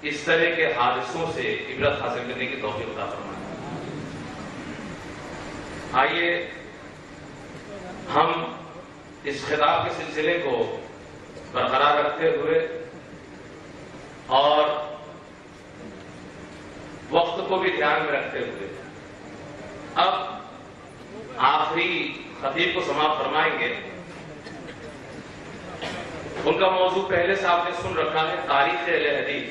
اس طرح کے حادثوں سے عبرت حاصل کرنے کی توفیق عطا فرمائے۔ آئیے ہم اس خطاب کے سلسلے کو برقرار رکھتے ہوئے اور وقت کو بھی دھیان میں رکھتے ہوئے اب آخری خطیب کو سماعت فرمائیں گے۔ ان کا موضوع پہلے سے آپ نے سن رکھا ہے، تاریخ اہل حدیث۔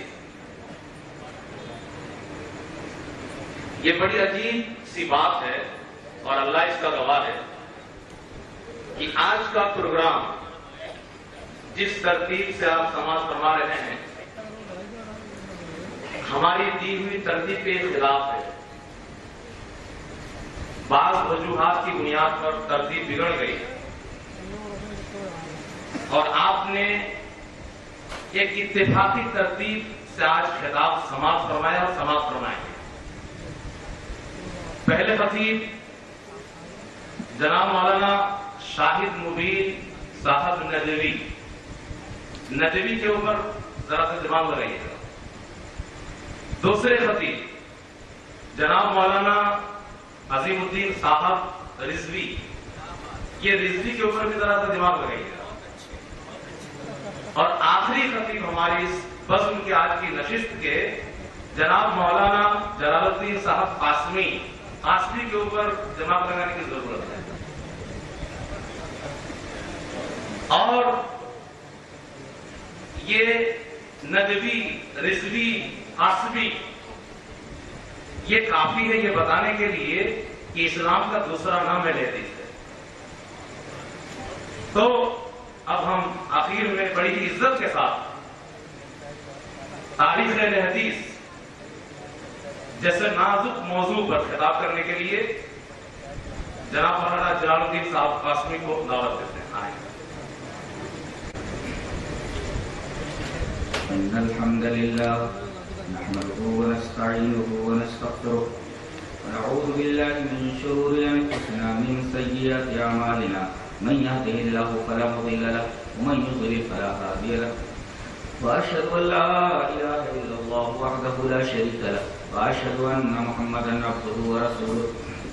یہ بڑی عجیب سی بات ہے اور اللہ اس کا گواہ ہے کہ آج کا پروگرام جس ترتیب سے آپ سماعت فرما رہے ہیں ہماری دی ہوئی ترتیب کے خلاف ہے۔ بعض وجوہات کی بنیاد پر ترتیب بگڑ گئی اور آپ نے ایک اتفاقی ترتیب سے آج خطاب سماعت فرمایا اور سماعت فرمائیں گے۔ پہلے خطیب جناب مولانا شاہد مبین صاحب ندوی کے اوپر ذرا سے دماغ لگائیے گا۔ دوسرے خطیب جناب مولانا عظیم الدین صاحب رضوی، یہ رضوی کے اوپر بھی ذرا سے دماغ لگائیے گا۔ اور آخری خطیب ہماری اس بزم کی آج کی نشست کے جناب مولانا جلال الدین صاحب قاسمی کے اوپر دماغ لگانے کی ضرورت ہے۔ اور یہ ندوی، رضوی، قاسمی یہ کافی ہے یہ بتانے کے لیے کہ اسلام کا دوسرا نام اہل حدیث ہے۔ تو اب ہم آخر میں بڑی عزت کے ساتھ تاریخ اہل حدیث جیسے نازک موضوع پر خطاب کرنے کے لیے جناب مولانا جلال الدین صاحب قاسمی کو دعوت دیتے ہیں۔ آئیں۔ إن الحمد لله نحمده ونستعينه ونستغفره ونعوذ بالله من شرور أنفسنا من سيئات أعمالنا من يهده الله فلا مضل له ومن يضلل فلا هادي له وأشهد أن لا إله إلا الله وحده لا شريك له وأشهد أن محمدا عبده ورسوله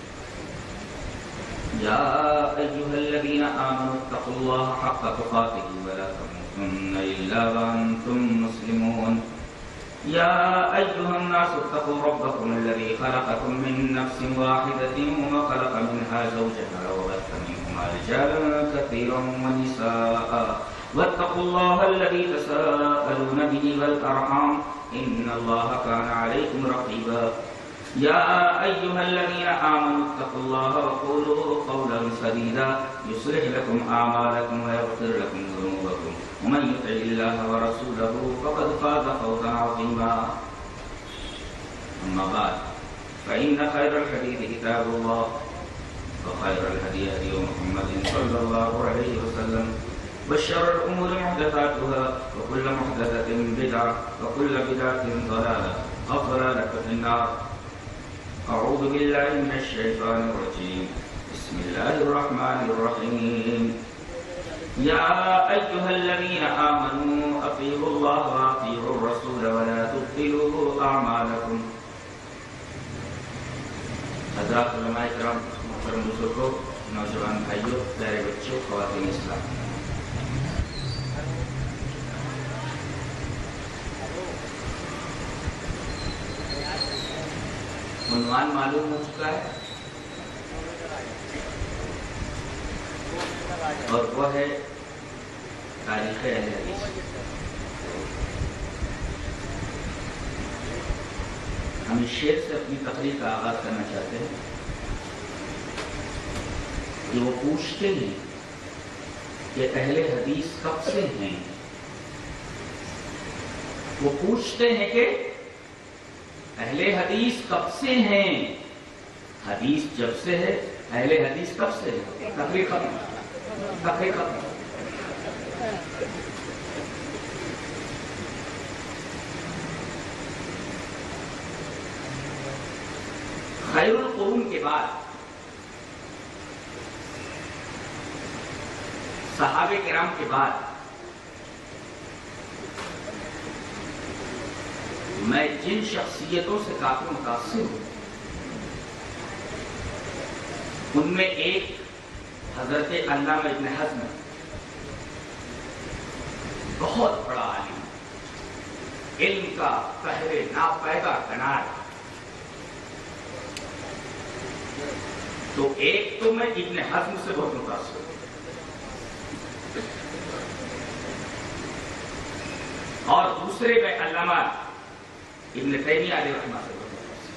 يا أيها الذين آمنوا اتقوا الله حق تقاته ولا تموتن إلا وأنتم مسلمون يا أيها الناس اتقوا ربكم الذي خلقكم من نفس واحدة وخلق منها زوجها وبث منهما رجالا كثيرا ونساء واتقوا الله الذي تساءلون به والأرحام إن الله كان عليكم رقيبا يا أيها الذين آمنوا اتقوا الله وقولوا قولا سديدا يصلح لكم أعمالكم ويغفر لكم ذنوبكم ومن يطع الله ورسوله فقد فاز فوزا عظيما أما بعد فإن خير الحديث كتاب الله وخير الهدي هدي محمد صلى الله عليه وسلم وشر الأمور محدثاتها وكل محدثة بدعة وكل بدعة ضلالة والضلالة في النار أعوذ بالله من الشيطان الرجيم بسم الله الرحمن الرحيم يا أيها الذين آمنوا أطيعوا الله وأطيعوا الرسول ولا تبطلوا أعمالكم حضرات علماء کرام، محترم بزرگوں، نوجوان بھائیوں، پیارے بچوں، خواتین اسلام، عنوان معلوم ہو چکا ہے اور وہ ہے تاریخ اہل حدیث۔ ہم اس شعر سے اپنی تقریر کا آغاز کرنا چاہتے ہیں کہ وہ پوچھتے ہیں کہ اہل حدیث کب سے ہیں؟ وہ پوچھتے ہیں کہ اہل حدیث کب سے ہیں؟ حدیث جب سے ہے، اہل حدیث کب سے ہے؟ تقریر ختم۔ خیر القرون کے بعد صحابہ کرام کے بعد میں جن شخصیتوں سے کافی متاثر ہوں ان میں ایک حضرت علامہ ابن حزم بہت بڑا عالم، علم کا قہر ناپیدا کنار. تو ایک تو میں ابن حزم سے بہت متاثر ہوں، اور دوسرے میں علامہ ابن تیمیہ علیہ رحمہ سے بہت متاثر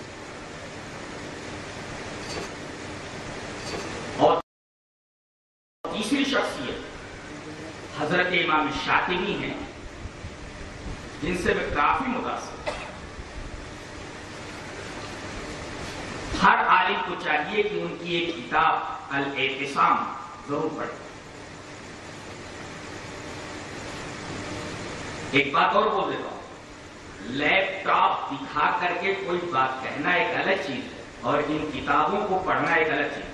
ہوں. اور تیسری شخصیت حضرت امام شاطبی ہیں جن سے میں کافی متاثر ہوں. ہر عالم کو چاہیے کہ ان کی ایک کتاب الاعتصام ضرور پڑھے. ایک بات اور بول دیتا ہوں، لیپ ٹاپ دکھا کر کے کوئی بات کہنا ایک الگ چیز ہے اور ان کتابوں کو پڑھنا ایک الگ چیز ہے.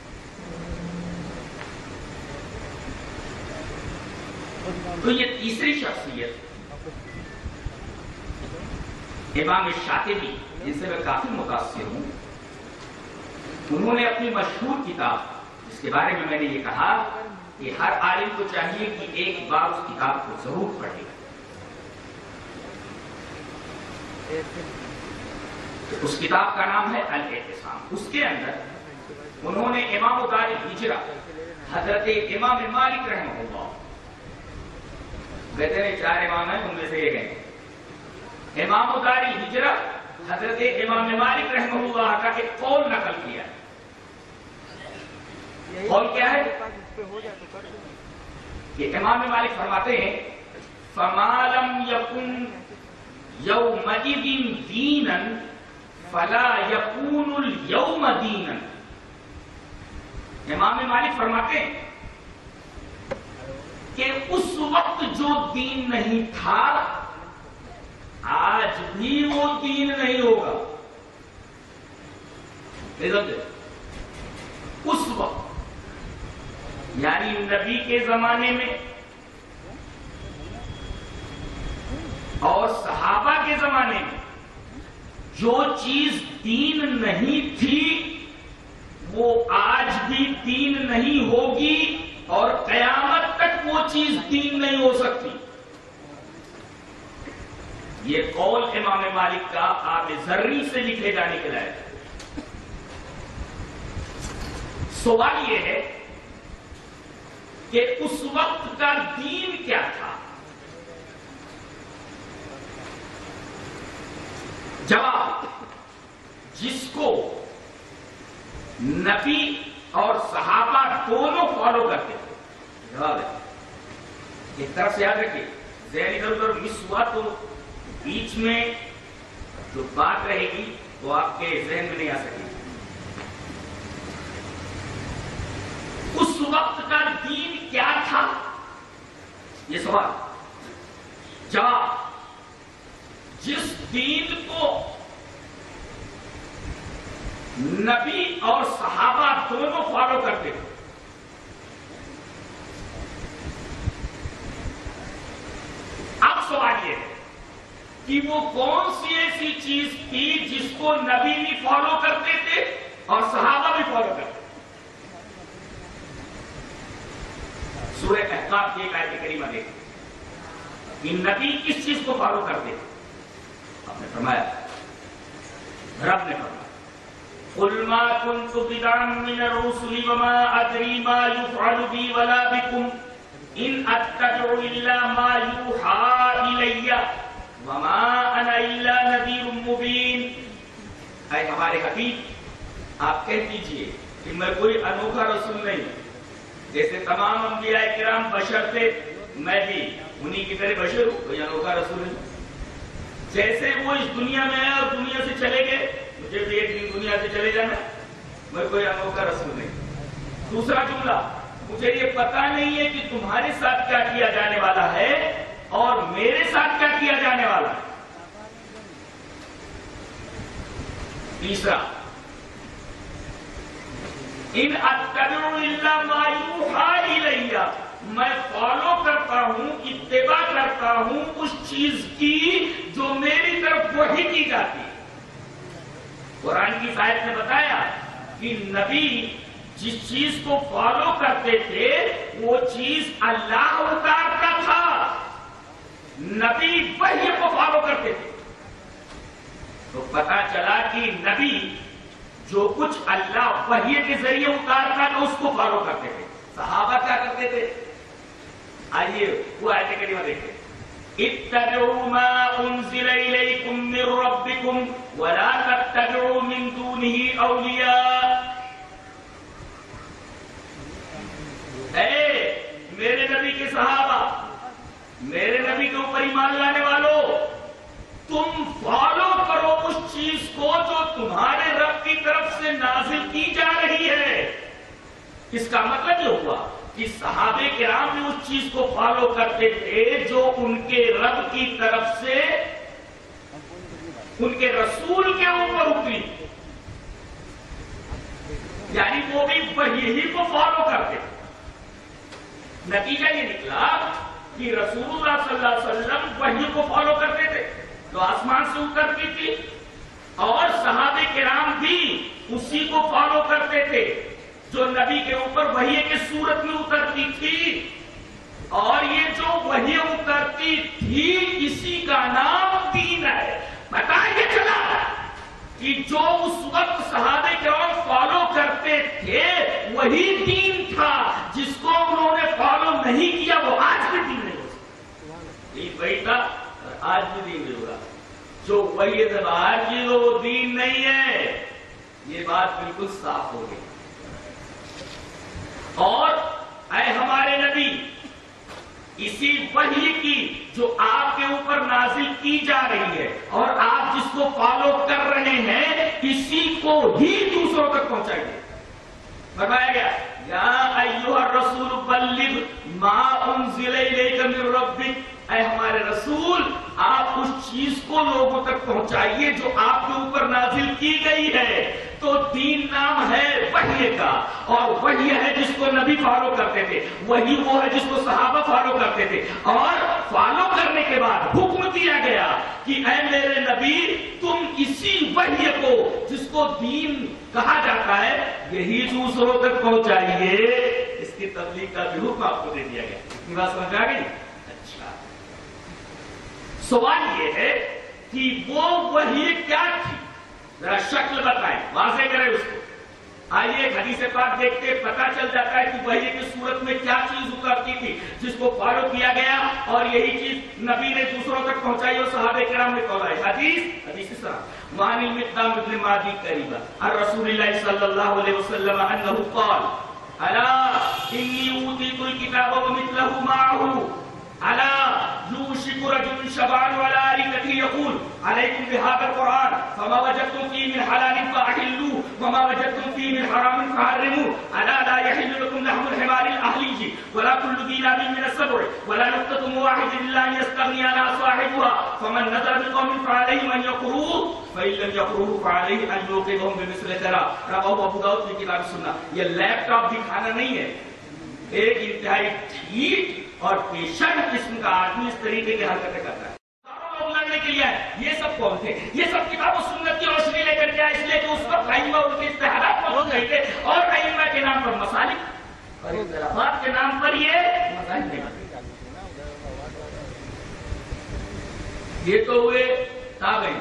تو یہ تیسری شخصیت امام شاطبی جن سے میں کافی متاثر ہوں، انہوں نے اپنی مشہور کتاب جس کے بارے میں نے یہ کہا کہ ہر عالم کو چاہیے کہ ایک بار اس کتاب کو ضرور پڑھے. اس کتاب کا نام ہے الاعتصام. اس کے اندر انہوں نے امام دار الہجرہ حضرت امام مالک رحمہ اللہ، کہتے ہیں 4 امام ہیں ان میں سے ایک ہے، امام دار الہجرہ حضرت امام مالک رحمہ اللہ کا ایک قول نقل کیا ہے. قول کیا ہے کہ امام مالک فرماتے ہیں فَمَا لَمْ يَكُنْ يَوْمَئِذٍ دِينًا فَلَا يَكُونُ الْيَوْمَ دِينًا. امام مالک فرماتے ہیں کہ اس وقت جو دین نہیں تھا آج بھی وہ دین نہیں ہوگا. اس وقت یعنی نبی کے زمانے میں اور صحابہ کے زمانے میں جو چیز دین نہیں تھی وہ آج بھی دین نہیں ہوگی اور قیامت تک وہ چیز دین نہیں ہو سکتی. یہ قول امام مالک کا آب ذری سے لکھے جانے کے لائق ہے. سوال یہ ہے کہ اس وقت کا دین کیا تھا؟ جواب، جس کو نبی اور صحابہ دونوں فالو کرتے تھے. جواب ہے ایک طرف سے یاد رکھیے، ذہن ادھر ادھر مس ہوا تو بیچ میں جو بات رہے گی وہ آپ کے ذہن میں نہیں آ سکے. اس وقت کا دین کیا تھا؟ یہ سوال. جواب، جس دین کو نبی اور صحابہ دونوں فالو کرتے تھے. اب سوال یہ ہے کہ وہ کون سی ایسی چیز تھی جس کو نبی بھی فالو کرتے تھے اور صحابہ بھی فالو کرتے تھے. سورہ احقاف کی ایک آیت کریمہ دیکھیں کہ نبی کس چیز کو فالو کرتے تھے. آپ نے فرمایا، رب نے فرمایا قُلْ مَا كُنْتُ بِدْعًا مِّنَ الرُّسُلِ وَمَا أَدْرِي مَا يُفْعَلُ بِي وَلَا بِكُمْ إِنْ أَتَّبِعُ إِلَّا مَا يُوحَىٰ إِلَيَّ وَمَا أَنَا إِلَّا نَذِيرٌ مُّبِينٌ. اے ہمارے حبیب، آپ کہہ دیجئے کہ میں کوئی انوکھا رسول نہیں. جیسے تمام انبیاء کرام بشر تھے، میں بھی انہی کی طرح بشر ہوں، کوئی انوکھا رسول نہیں. جیسے وہ اس دنیا میں آئے اور دنیا سے چلے گئے، مجھے بھی ایک دن دنیا سے چلے جانا، میں کوئی انوکھا رسول نہیں. دوسرا جملہ، مجھے یہ پتا نہیں ہے کہ تمہارے ساتھ کیا کیا جانے والا ہے اور میرے ساتھ کیا کیا جانے والا ہے. تیسرا، ان اتبع الا ما یوحی الی، میں فالو کرتا ہوں، اتباع کرتا ہوں اس چیز کی جو میری طرف وحی کی جاتی ہے۔ قرآن کی آیت نے بتایا کہ نبی جس چیز کو فالو کرتے تھے وہ چیز اللہ اتارتا تھا، نبی وحی کو فالو کرتے تھے۔ تو پتا چلا کہ نبی جو کچھ اللہ وحی کے ذریعے اتارتا تھا اس کو فالو کرتے تھے۔ صحابہ کیا کرتے تھے؟ آئیے وہ آیت کریمہ دیکھیں، اتبعوا ما انزل الیکم من ربکم ولا تتبعوا من دونه اولیاء۔ اے میرے نبی کے صحابہ، میرے نبی کے اوپر ایمان لانے والوں، تم فالو کرو اس چیز کو جو تمہارے رب کی طرف سے نازل کی جا رہی ہے۔ اس کا مطلب یہ ہوا کہ صحابہ کرام بھی اس چیز کو فالو کرتے تھے جو ان کے رب کی طرف سے ان کے رسول کے اوپر اتری، یعنی وہ بھی وہی کو فالو کرتے تھے۔ نتیجہ یہ نکلا کہ رسول اللہ صلی اللہ علیہ وسلم وحی کو فالو کرتے تھے جو آسمان سے اترتی تھی، اور صحابہ کرام بھی اسی کو فالو کرتے تھے جو نبی کے اوپر وحی کی صورت میں اترتی تھی۔ اور یہ جو وحی اترتی تھی اسی کا نام دین ہے۔ پتہ یہ چلا کہ جو اس وقت صحابہ کرام فالو کرتے تھے وہی دین تھا، جس کو انہوں نے فالو نہیں کیا وہ آج بھی دین نہیں ہو سکتا۔ یہ وہی تھا اور آج بھی دین نہیں ہوگا۔ جو وہی باہر کی وہ دین نہیں ہے، یہ بات بالکل صاف ہو گئی۔ اور اے ہمارے نبی، اسی وحی کی جو آپ کے اوپر نازل کی جا رہی ہے اور آپ جس کو فالو کر رہے ہیں اسی کو ہی دوسروں تک پہنچائیے۔ فرمایا گیا یا ایھا الرسول بلغ ما انزل الیک من ربک، اے ہمارے رسول آپ اس چیز کو لوگوں تک پہنچائیے جو آپ کے اوپر نازل کی گئی ہے۔ تو دین نام ہے وحی کا، اور وحی ہے جس کو نبی فالو کرتے تھے، وہی وہ ہے جس کو صحابہ فالو کرتے تھے، اور فالو کرنے کے بعد حکم دیا گیا کہ اے میرے نبی تم اسی وحی کو جس کو دین کہا جاتا ہے یہی دوسروں تک پہنچائیے۔ اس کی تبلیغ کا بھی حکم آپ کو دے دیا گیا۔ اتنی بات سمجھ آ گئی؟ اچھا، سوال یہ ہے کہ وہ وحی کیا تھی؟ ذرا شکل بتائیں، واضح کریں اس کو۔ آئیے ایک حدیث پاک دیکھتے، پتہ چل جاتا ہے کہ وحی کی صورت میں کیا چیز اترتی تھی جس کو فالو کیا گیا اور یہی چیز نبی نے دوسروں تک پہنچائی اور صحابہ کرام نے پہنچائی۔ حدیث اس طرح وعن المقدام بن معدی قریبا عن رسول اللہ صلی اللہ علیہ وسلم انہ قال الا انی اوتیت الکتاب ومثلہ معہ الا یوشک رجل شبعان ولا ارکته یقول علیکم بهذا القرآن فما وجدتم فيه من حلال فأحلوه وما وجدتم فيه من حرام فحرموه الا لا يحل لكم لحم الحمار الاهلي ولا كل ذي ناب من السبع ولا نقطة واحدة الا ان يستغني عنها صاحبها فمن نظر بقوم فعليهم ان يقروه فإن لم يقروه فعليه ان يوقظهم بمثل ذرة۔ رواه ابو داؤد في کتاب السنہ۔ یہ لیپ ٹاپ دکھانا نہیں ہے، ایک انتہائی ٹھیک اور پیشن قسم کا آدمی اس طریقے کی حرکتیں کرتا ہے۔ لوگ لڑنے کے لیے یہ سب کون تھے؟ یہ سب کتاب و سنت کی روشنی لے کر کے آئے، اس لیے کہ اس وقت ائمہ ان کے اتحادات موجود نہیں تھے اور ائمہ کے نام پر مسالک اور اختلافات کے نام پر یہ مسائل نہیں بنتے۔ یہ تو ہوئے تابعین،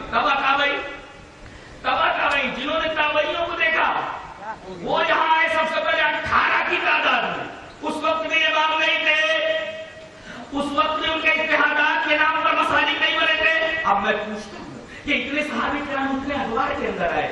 تابعین جنہوں نے تابعینوں کو دیکھا وہ یہاں آئے سب سے پہلے 18 کی تعداد میں۔ اس وقت میں یہ بات نہیں تھے، اس وقت میں ان کے اتحادات کے نام پر مسالک نہیں بنے تھے۔ اب میں پوچھتا ہوں کہ اتنے صحابہ کرام اتنے ادوار کے اندر آئے،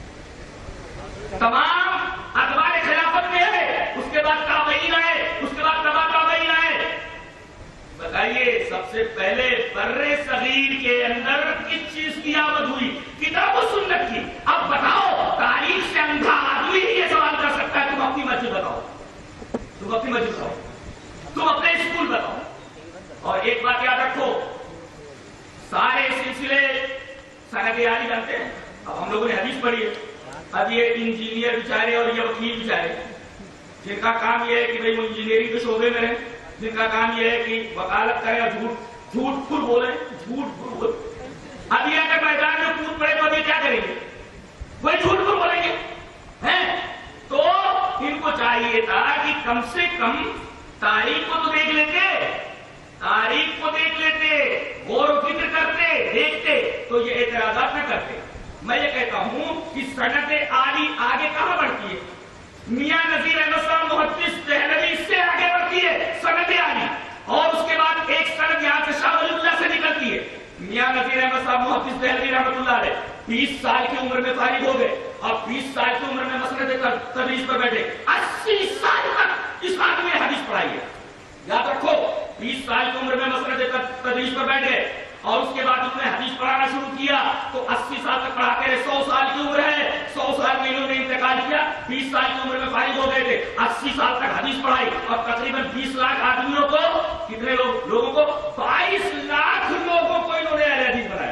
تمام ادوار خلافت میں ہے، اس کے بعد تابعین آئے، اس کے بعد تبع تابعین آئے۔ بتائیے سب سے پہلے بر صغیر کے اندر کس چیز کی آمد ہوئی؟ کتاب و سنت کی۔ اب بتاؤ، تاریخ سے اندھا آدمی ہی یہ سوال کر سکتا ہے، تم اپنی مسجد بتاؤ، تم اپنی مسجد بتاؤ، تم اپنے اسکول بتاؤ۔ اور ایک بات یاد رکھو، سارے سلسلے سند عالی جانتے ہیں۔ اب ہم لوگوں نے حدیث پڑھی ہے، اب یہ انجینئر بیچارے اور یہ وکیل بیچارے جن کا کام یہ ہے کہ بھئی وہ انجینئرنگ کے شعبے میں رہیں جن کا کام یہ ہے کہ وکالت کرے اور جھوٹ پھر بولے، اب یہ اگر میدان میں کود پڑے تو ابھی کیا کریں گے؟ وہی جھوٹ پھر بولیں گے ہیں؟ تو ان کو چاہیے تھا کہ کم سے کم تاریخ کو تو دیکھ لیتے، تاریخ کو دیکھ لیتے، غور و فکر کرتے، دیکھتے تو یہ اعتراضات نہ کرتے۔ میں یہ کہتا ہوں کہ سند عالی آگے کہاں بڑھتی ہے؟ میاں نذیر احمد صاحب محدث دہلوی اس سے آگے بڑھتی ہے سند عالی، اور اس کے بعد ایک سند یہاں سے شاہ ولی اللہ سے نکلتی ہے۔ میاں نذیر احمد صاحب محدث دہلوی رحمۃ اللہ علیہ 20 سال کی عمر میں فارغ ہو گئے اور 20 سال کی عمر میں مسند تدریس پر بیٹھے، 80 سال تک اس آدمی نے حدیث پڑھائی ہے۔ یاد رکھو 20 سال کی عمر میں مسند تدریس پر بیٹھ گئے اور اس کے بعد انہوں نے حدیث پڑھانا شروع کیا تو 80 سال تک پڑھاتے رہے، 100 سال کی عمر ہے، 100 سال میں انہوں نے انتقال کیا، 20 سال کی عمر میں فارغ ہو گئے تھے، 80 سال تک حدیث پڑھائی اور تقریباً 20 لاکھ آدمیوں کو، کتنے لوگوں کو؟ 22 لاکھ لوگوں کو انہوں نے اہل حدیث بنایا۔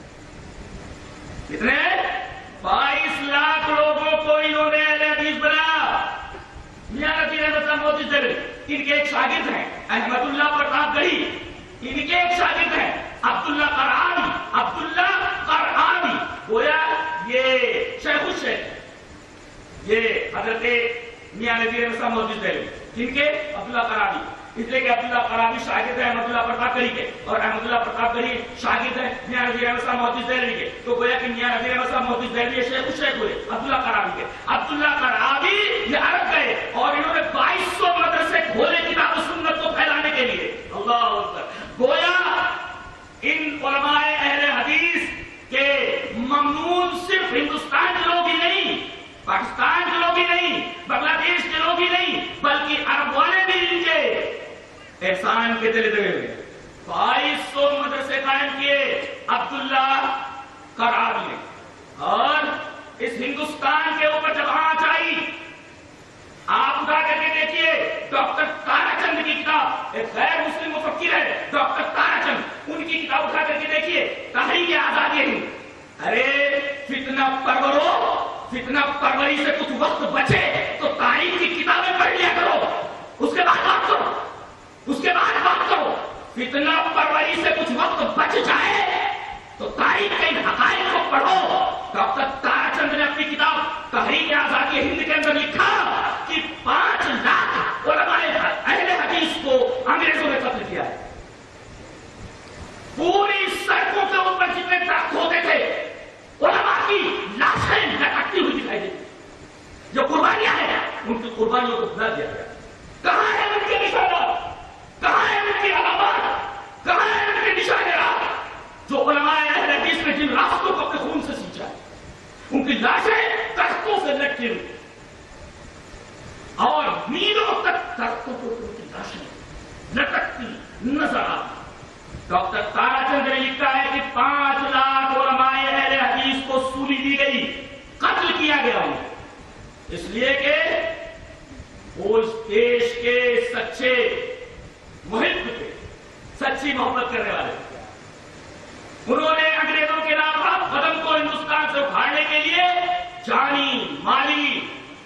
کتنے؟ 22 لاکھ لوگوں کو انہوں نے اہل حدیث بنایا۔ میاں نذیر احمد صاحب محدث دہلوی، ان کے ایک شاگرد ہیں احمد اللہ پرتاپ گڑھی، ان کے ایک شاگرد ہیں عبداللہ قرآنی، عبداللہ قرآنی گویا یہ شیخ الشیخ، یہ حضرت میاں نذیر احمد صاحب محدث دہلوی، جن کے عبداللہ قرآنی، اس لیے کہ عبداللہ قرآنی شاگرد ہے احمد اللہ پرتاپ گڑھی کے اور احمد اللہ پرتاپ گڑھی شاگرد ہے میاں نذیر احمد صاحب محدث دہلوی کے، تو گویا کہ میاں نذیر احمد صاحب محدث دہلوی شیخ الشیخ ہوئے عبداللہ قرآنی کے۔ عبداللہ قرآنی یہ عرب گئے اور انہوں نے 2200 مدرسے کھولے کتاب و سنت کو پھیلانے کے لیے۔ اللہ اکبر! گویا ان علماء اہل حدیث کے ممنون صرف ہندوستان کے لوگ ہی نہیں، پاکستان کے لوگ ہی نہیں، بنگلہ دیش کے لوگ ہی نہیں، بلکہ عرب والے بھی ان کے احسان کے تلے دبے ہوئے۔ 2200 مدرسے قائم کیے عبداللہ قرآنی نے، اور اس ہندوستان کے اوپر جب آنچ آئی، آپ اٹھا کر کے دیکھیے ڈاکٹر تارا چند کی کتاب، ایک غیر مسلم مفکر ہے ڈاکٹر تارا چند، ان کی کتاب اٹھا کر کے دیکھیے تحریک آزادی ہند۔ ارے فتنہ پرورو، فتنہ پروری سے کچھ وقت بچے تو تاریخ کی کتابیں پڑھ لیا کرو، اس کے بعد بات کرو، اس کے بعد بات کرو۔ فتنہ پروری سے کچھ وقت بچ جائے تو تاریخ کے ان حقائق کو پڑھو۔ ڈاکٹر تارا چند نے اپنی کتاب تحریک آزادی ہند کے اندر لکھا کہ 5 لاکھ علماء اہل حدیث کو انگریزوں نے قتل کیا ہے۔ پوری سڑکوں کے اوپر جتنے درخت ہوتے تھے علماء کی لاشیں لٹکتی ہوئی دکھائی دیتی، جو قربانیاں ہیں ان کی قربانیوں کو بھلا دیا گیا۔ کہاں ہے ان کے نشانات؟ کہاں ہے ان کی علامات؟ کہاں ہے ان کے نشانات جو علماء اہل حدیث نے جن راستوں کو اپنے خون سے سینچا ہے؟ ان کی لاشیں درختوں سے لٹکی ہوئی اور میلوں تک درختوں کو ان کی لاشیں لٹکتی نظر آتی۔ ڈاکٹر تارا چند نے لکھا ہے کہ 5 لاکھ علماء اہل حدیث کو سولی دی گئی، قتل کیا گیا انہیں، اس لیے کہ وہ اس دیش کے سچے محب تھے، سچی محبت کرنے والے تھے۔ انہوں نے انگریزوں کے نام قدم کو ہندوستان سے اکھاڑنے کے لیے جانی مالی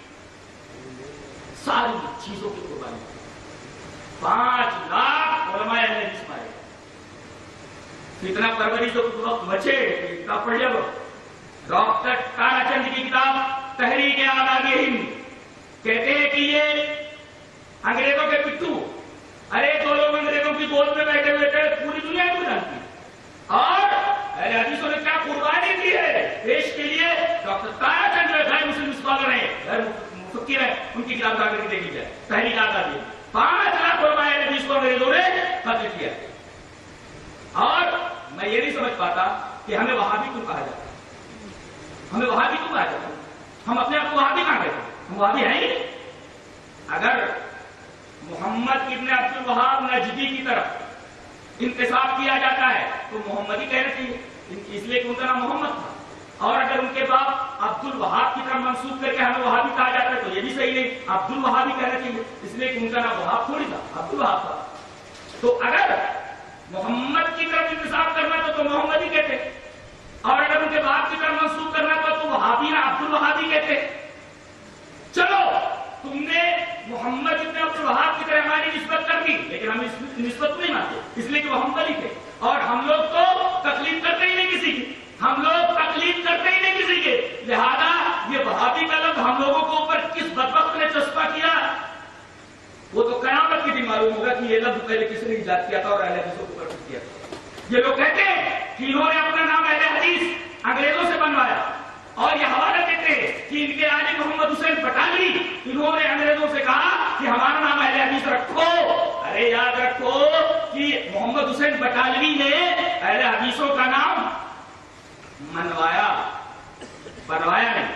ساری چیزوں کی قربانی کی۔ 5 لاکھ علماء اہل حدیث مارے۔ فتنہ پروری جو وقت بچے کتاب پڑھ لیا۔ ڈاکٹر تارا چند کی کتاب تحریک آزادی ہند کہتے ہیں کہ یہ انگریزوں کے پٹھو، ارے جو لوگ انگریزوں کی گود میں بیٹھے ہوئے تھے پوری دنیا کو جانتی، اور اہل حدیثوں نے کیا قربانی دی ہے دیش کے لیے۔ ڈاکٹر تارا چند جو غیر مسلم اسکالر ہیں، غیر مفکر ہیں، ان کی کتاب جا کر کے دیکھی جائے تحریک آزادی۔ 5 لاکھ علماء اہل حدیث کو انگریزوں نے قتل کیا۔ اور میں یہ نہیں سمجھ پاتا کہ ہمیں وہابی کیوں کہا جاتا ہے، ہمیں وہابی کیوں کہا جاتا ہے؟ ہم اپنے آپ کو وہابی کہاں کہتے ہیں؟ ہم وہابی ہیں ہی۔ اگر محمد ابن عبد الوہاب نجدی کی طرف انتساب کیا جاتا ہے تو محمدی کہنا چاہیے، اس لیے کہ ان کا نام محمد تھا، اور اگر ان کے باپ عبد الوہاب کی طرف منسوب کر کے ہمیں وہابی کہا جاتا ہے تو یہ بھی صحیح نہیں، عبد الوہابی کہنا چاہیے، اس لیے کہ ان کا نام وہاب تھوڑی تھا، عبد الوہاب تھا۔ تو اگر محمد کی طرف انتساب کرنا تو محمدی کہتے، اور اگر ان کے باپ کی طرف منسوب کرنا تو وہابی نہ عبد الوہابی کہتے۔ چلو تم نے محمد ابن عبد الوہاب کی طرف ہماری نسبت کر دی، لیکن لیکن ہم اس نسبت نہیں مانتے، اس لیے کہ وہ ہمبلی تھے، اور ہم لوگ تو تقلید کرتے ہی نہیں کسی کی، ہم لوگ تقلید کرتے ہی نہیں کسی کے، لہذا یہ وہابی کا لفظ ہم لوگوں کو اوپر کس بدبخت نے چسپا کیا وہ تو قیامت کی دن معلوم ہوگا کہ یہ لفظ پہلے کس نے ایجاد کیا تھا اور اہل حدیثوں کو پرست کیا تھا۔ یہ لوگ کہتے ہیں کہ انہوں نے اپنا نام اہل حدیث انگریزوں سے بنوایا، اور یہ حوالہ دیتے ہیں کہ ان کے عالم محمد حسین بٹالوی انہوں نے انگریزوں سے کہا کہ ہمارا نام اہل حدیث رکھو۔ ارے یاد رکھو کہ محمد حسین بٹالوی نے اہل حدیثوں کا نام منوایا، بنوایا نہیں۔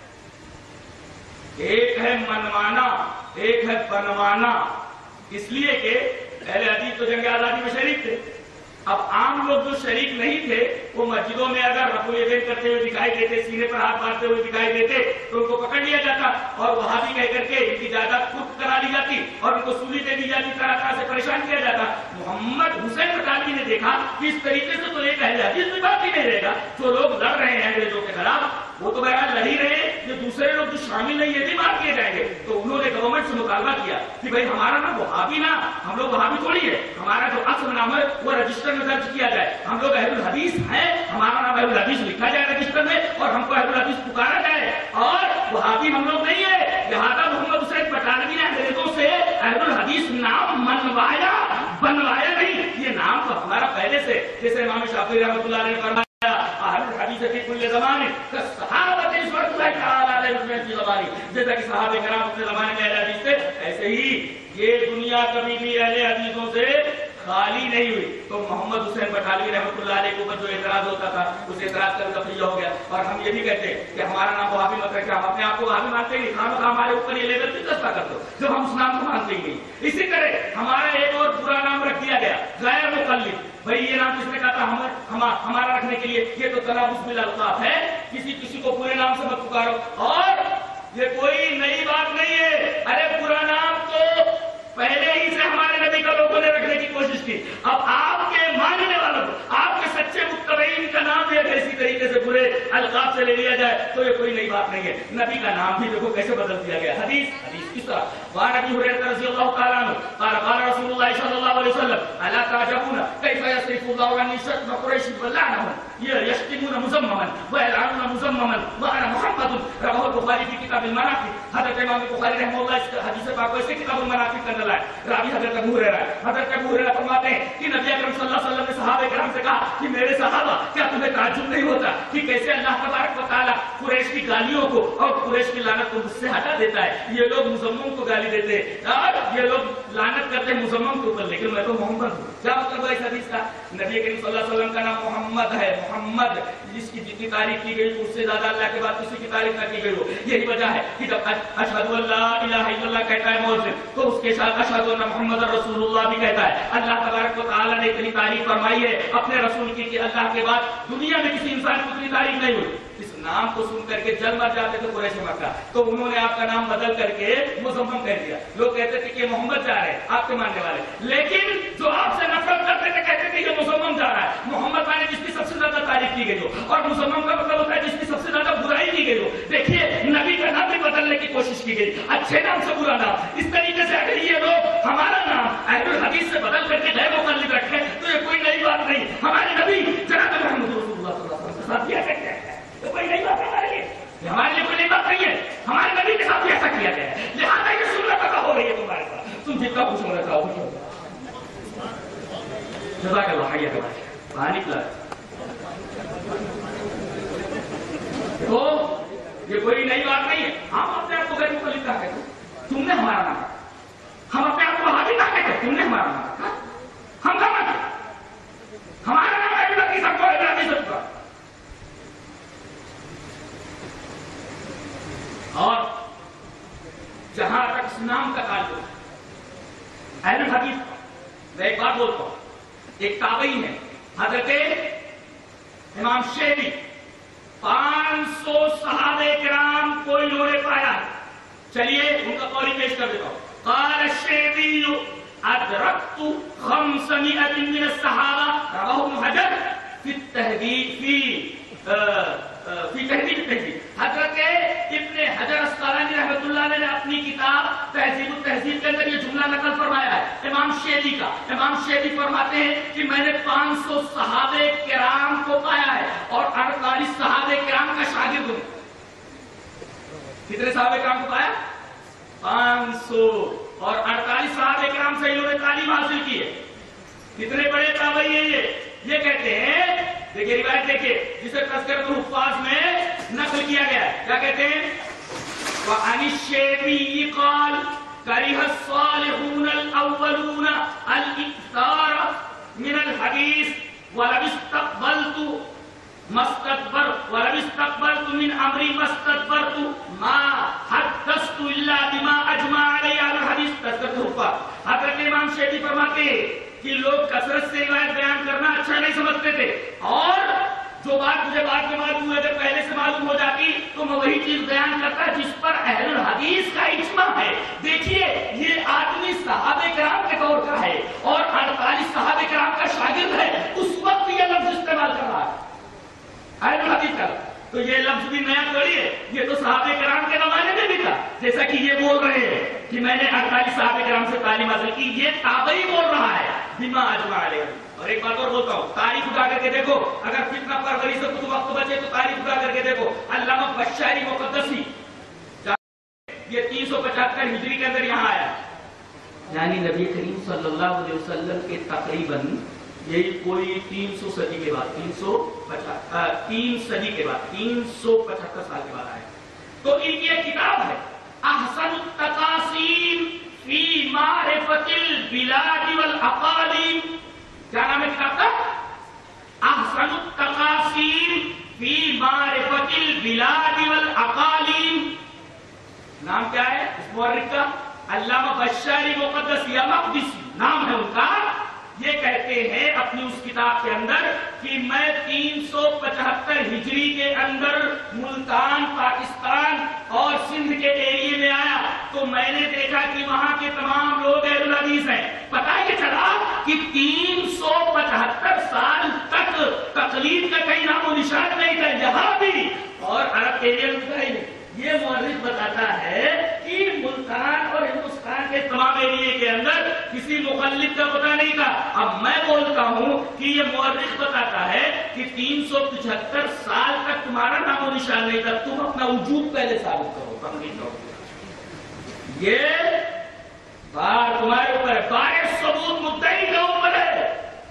ایک ہے منوانا، ایک ہے بنوانا، اس لیے کہ اہل حدیث تو جنگ آزادی میں شریک تھے۔ اب عام لوگ جو شریک نہیں تھے وہ مسجدوں میں اگر رفع الیدین کرتے ہوئے دکھائی دیتے، سینے پر ہاتھ باندھتے ہوئے دکھائی دیتے تو ان کو پکڑ لیا جاتا اور وہابی کہہ کر کے ان کی جائیداد خود کرا لی جاتی اور ان کو سولی دے دی جاتی، طرح طرح سے پریشان کیا جاتا۔ محمد حسین بٹالوی نے دیکھا کہ اس طریقے سے تو ایک اہل حدیث بھی باقی نہیں رہے گا، جو لوگ لڑ رہے ہیں انگریزوں کے خلاف وہ تو بہرحال لڑ ہی رہے ہیں، جو دوسرے لوگ جو شامل نہیں یہ بھی مار کیے جائیں گے۔ تو انہوں نے گورنمنٹ سے مطالبہ کیا کہ بھائی ہمارا نام وہابی نا، ہم لوگ وہابی تھوڑی ہے، ہمارا جو اصل نام ہے وہ رجسٹر میں درج کیا جائے، ہم لوگ اہل الحدیث ہیں، ہمارا نام اہل الحدیث لکھا جائے رجسٹر میں اور ہم کو اہل الحدیث پکارا جائے، اور وہابی ہم لوگ نہیں ہے۔ لہذا محمد حسین بٹالوی نے انگریزوں سے اہل الحدیث نام منوایا، بنوایا نہیں۔ یہ نام تو ہمارا پہلے سے، جیسے امام شافعی رحمۃ اللہ علیہ نے فرمایا اہل الحدیث فی کل زمان کالصحابۃ رضوان اللہ تعالی علیہم فی زمانی، جیسا کہ صحابہ کرام اپنے زمانے میں اہل حدیث تھے، ایسے ہی یہ دنیا کبھی بھی اہل حدیثوں سے خالی نہیں ہوئی۔ تو محمد حسین بٹالوی رحمۃ اللہ علیہ کے اوپر جو اعتراض ہوتا تھا اس اعتراض کا تفریح ہو گیا، اور ہم یہ بھی کہتے ہیں کہ ہمارا نام وہابی مت رکھے، ہم اپنے آپ کو وہابی مانتے نہیں، خام ہمارے اوپر یہ لیبل کیوں چسپا کرتے ہو جب ہم اس نام کو مانتے ہی نہیں۔ اسی طرح ہمارا ایک اور برا نام رکھ دیا گیا غیر مقلد۔ بھائی یہ نام کس نے کہا تھا ہمارا رکھنے کے لیے؟ یہ تو تلفظ بالالقاب ہے، کسی کو پورے نام سے مت پکارو، اور یہ کوئی نئی بات نہیں ہے۔ ارے پورا نام تو پہلے ہی سے ہمارے نبی کا لوگوں نے رکھنے کی کوشش کی، اب آپ کے ماننے والوں کو، آپ کے سچے متبعین کا نام بھی اگر اسی طریقے سے برے القاب سے لے لیا جائے تو یہ کوئی نئی بات نہیں ہے۔ نبی کا نام بھی دیکھو کیسے بدل دیا گیا۔ حدیث کس طرح؟ وعن ابی ہریرہ رضی اللہ تعالی عنہ قال قال رسول اللہ صلی اللہ علیہ وسلم الا تعجبون کیف یصرف اللہ عنی شتم قریش ولعنهم یشتمون مذمما ویلعنون مذمما وانا محمد، رواه البخاری فی کتاب المناقب۔ حضرت امام بخاری رحمہ اللہ اس حدیث پاک کو اسے کتاب المناقب کا نقل ہے۔ راوی حضرت ابو ہریرہ، حضرت ابو ہریرہ فرماتے ہیں کہ نبی اکرم صلی اللہ علیہ وسلم نے صحابہ کرام سے کہا کہ میرے صحابہ کیا تمہیں تعجب نہیں ہوتا کہ کیسے اللہ تبارک و تعالیٰ قریش کی گالیوں کو اور قریش کی لعنت کو مجھ سے ہٹا دیتا ہے۔ یہ لوگ مذمم کو گالی دیتے ہیں اور یہ لوگ لعنت کرتے ہیں مذمم کے اوپر، لیکن میں تو محمد ہوں۔ کیا مطلب ہے اس حدیث کا؟ نبی کریم صلی اللہ علیہ وسلم کا نام محمد ہے، محمد جس کی جتنی تعریف کی گئی اس سے زیادہ اللہ کے بعد کسی کی تعریف نہ کی گئی ہو۔ یہی وجہ ہے کہ جب اشہد ان لا الہ الا اللہ کہتا ہے مؤذن تو اس کے ساتھ اشہد ان محمد رسول اللہ بھی کہتا ہے۔ اللہ تبارک و تعالیٰ نے اتنی تعریف فرمائی ہے اپنے رسول کی کہ اللہ کے بعد دنیا میں کسی انسان کی اتنی تعریف نہیں ہوئی۔ اس نام کو سن کر کے جل مر جاتے تھے قریش مکہ، تو انہوں نے آپ کا نام بدل کر کے مذمم کر دیا۔ لوگ کہتے تھے کہ محمد جا رہے ہیں آپ کے ماننے والے، لیکن جو آپ سے نفرت کرتے تھے کہتے تھے یہ مذمم جا رہا ہے۔ محمد مانے جس کی سب سے زیادہ تعریف کی گئی ہو، اور مذمم کا مطلب ہوتا ہے جس کی سب سے زیادہ برائی کی گئی ہو۔ دیکھیے نبی کا نام بھی بدلنے کی کوشش کی گئی، اچھے نام سے برا نام۔ اس طریقے سے اگر یہ لوگ ہمارا نام اہل الحدیث سے بدل کر کے غیر مقلد رکھیں تو یہ کوئی نئی بات نہیں۔ ہمارے نبی جناب محمد رسول اللہ صلی اللہ علیہ وسلم کے ساتھ کیا کرتے ہیں، یہ کوئی نئی بات ہے ہمارے لیے، ہمارے لیے کوئی نئی بات نہیں ہے۔ ہمارے نبی کے ساتھ ایسا کیا گیا ہے، لہٰذا یہ سنت ادا ہو رہی ہے تمہارے پاس، تم جتنا خوش ہونا چاہو خوش ہو۔ جزاک اللہ خیر۔ باہر نکلا تو یہ کوئی نئی بات نہیں ہے۔ ہم اپنے آپ کو غیر مقلد کہا کہتے ہیں، تم نے ہمارا نام کہا۔ ہم اپنے آپ کو وہابی کہا کہتے ہیں، تم نے ہمارا نام کہا۔ ہم کہاں کہتے ہمارا نام ہے اللہ کی سب کو اللہ کی سب کا۔ اور جہاں تک اس نام کا تعلق ہے اہل الحدیث، میں ایک بات بولتا ہوں، ایک تابعی ہے حضرت امام شیبی، 500 صحابہ کرام کو انہوں نے پایا ہے۔ چلیے ان کا قول پیش کر دیتا ہوں۔ قال الشیبی ادرکت 500 من الصحابہ، رواہ ابن حجر فی التہذیب فی تہذیب التہذیب۔ حضرت ابن حجر اسقلانی رحمۃ اللہ علیہ نے اپنی کتاب تہذیب التہذیب کے اندر یہ جملہ نقل فرمایا ہے۔ امام شیبی کا. امام شیبی فرماتے ہیں کہ میں نے 500 صحابہ کرام کو پایا ہے اور 48 صحابہ کرام کا شاگرد ہوں. کتنے صحابہ کرام کو پایا؟ 500 اور 48 صحابہ کرام سے انہوں نے تعلیم حاصل کی ہے. کتنے بڑے تابعی ہیں یہ کہتے ہیں. دیکھیے روایت دیکھیے جسے تذکرۃ الحفاظ میں نقل کیا گیا ہے. کیا کہتے ہیں؟ وعن الشیبی قال کرہ الصالحون الاولون الاکثار من الحدیث ولو استقبلت من امری ما استدبرت ما حدثت الا بما اجمع علیہ اہل الحدیث. تذکرۃ الحفاظ. حضرت امام شیبی فرماتے ہیں کہ لوگ کثرت سے روایت بیان کرنا اچھا نہیں سمجھتے تھے اور جو بات مجھے بعد میں معلوم ہوئی اگر پہلے سے معلوم ہو جاتی تو میں وہی چیز بیان کرتا جس پر اہل الحدیث کا اجماع ہے. دیکھیے یہ آدمی صحابہ کرام کے دور کا ہے اور 48 صحابہ کرام کا شاگرد ہے. اس وقت یہ لفظ استعمال کر رہا ہے اہل الحدیث کا. تو یہ لفظ بھی نیا تھوڑی ہے, یہ تو صحابہ کرام کے زمانے میں بھی تھا. جیسا کہ یہ بول رہے ہیں کہ میں نے 48 صحابہ کرام سے تعلیم حاصل کی, یہ تابعی بول رہا ہے بما اجمع علیہ. اور ایک بات اور بولتا ہوں, تاریخ اٹھا کر کے دیکھو, اگر فتنہ پروری سے کچھ وقت بچے تو تاریخ اٹھا کر کے دیکھو. علامہ بشاری مقدسی یہ 375 ہجری کے اندر یہاں آیا, یعنی نبی کریم صلی اللہ علیہ وسلم کے تقریباً یہی کوئی 300 صدی کے بعد 3 صدی کے بعد 375 سال کے بعد آیا. تو ان کی ایک کتاب ہے احسن التقاسیم فی معرفت البلاد والاقالیم. کیا نام ہے کتاب کا؟ احسن التقاسیم فی معرفت البلاد والاقالیم. نام کیا ہے اس مورخ کا؟ علامہ بشاری مقدسی مقدسی نام ہے ان کا. یہ کہتے ہیں اپنی اس کتاب کے اندر کہ میں 375 ہجری کے اندر ملتان پاکستان اور سندھ کے ایریے میں آیا تو میں نے دیکھا کہ وہاں کے تمام لوگ اہل الحدیث ہیں. پتہ یہ چلا کہ 375 سال تک تقلید کا کہیں نام و نشان نہیں تھا یہاں بھی, اور عرب ایریا میں. یہ مورخ بتاتا ہے کہ ملتان اور ہندوستان کے تمام ایریے کے اندر کسی مقلد کا پتہ نہیں تھا. اب میں بولتا ہوں کہ یہ مورخ بتاتا ہے کہ 375 سال تک تمہارا نام و نشان نہیں تھا, تم اپنا وجود پہلے ثابت کرو. یہ بات تمہارے اوپر ہے, بارے ثبوت مدعی کے اوپر ہے,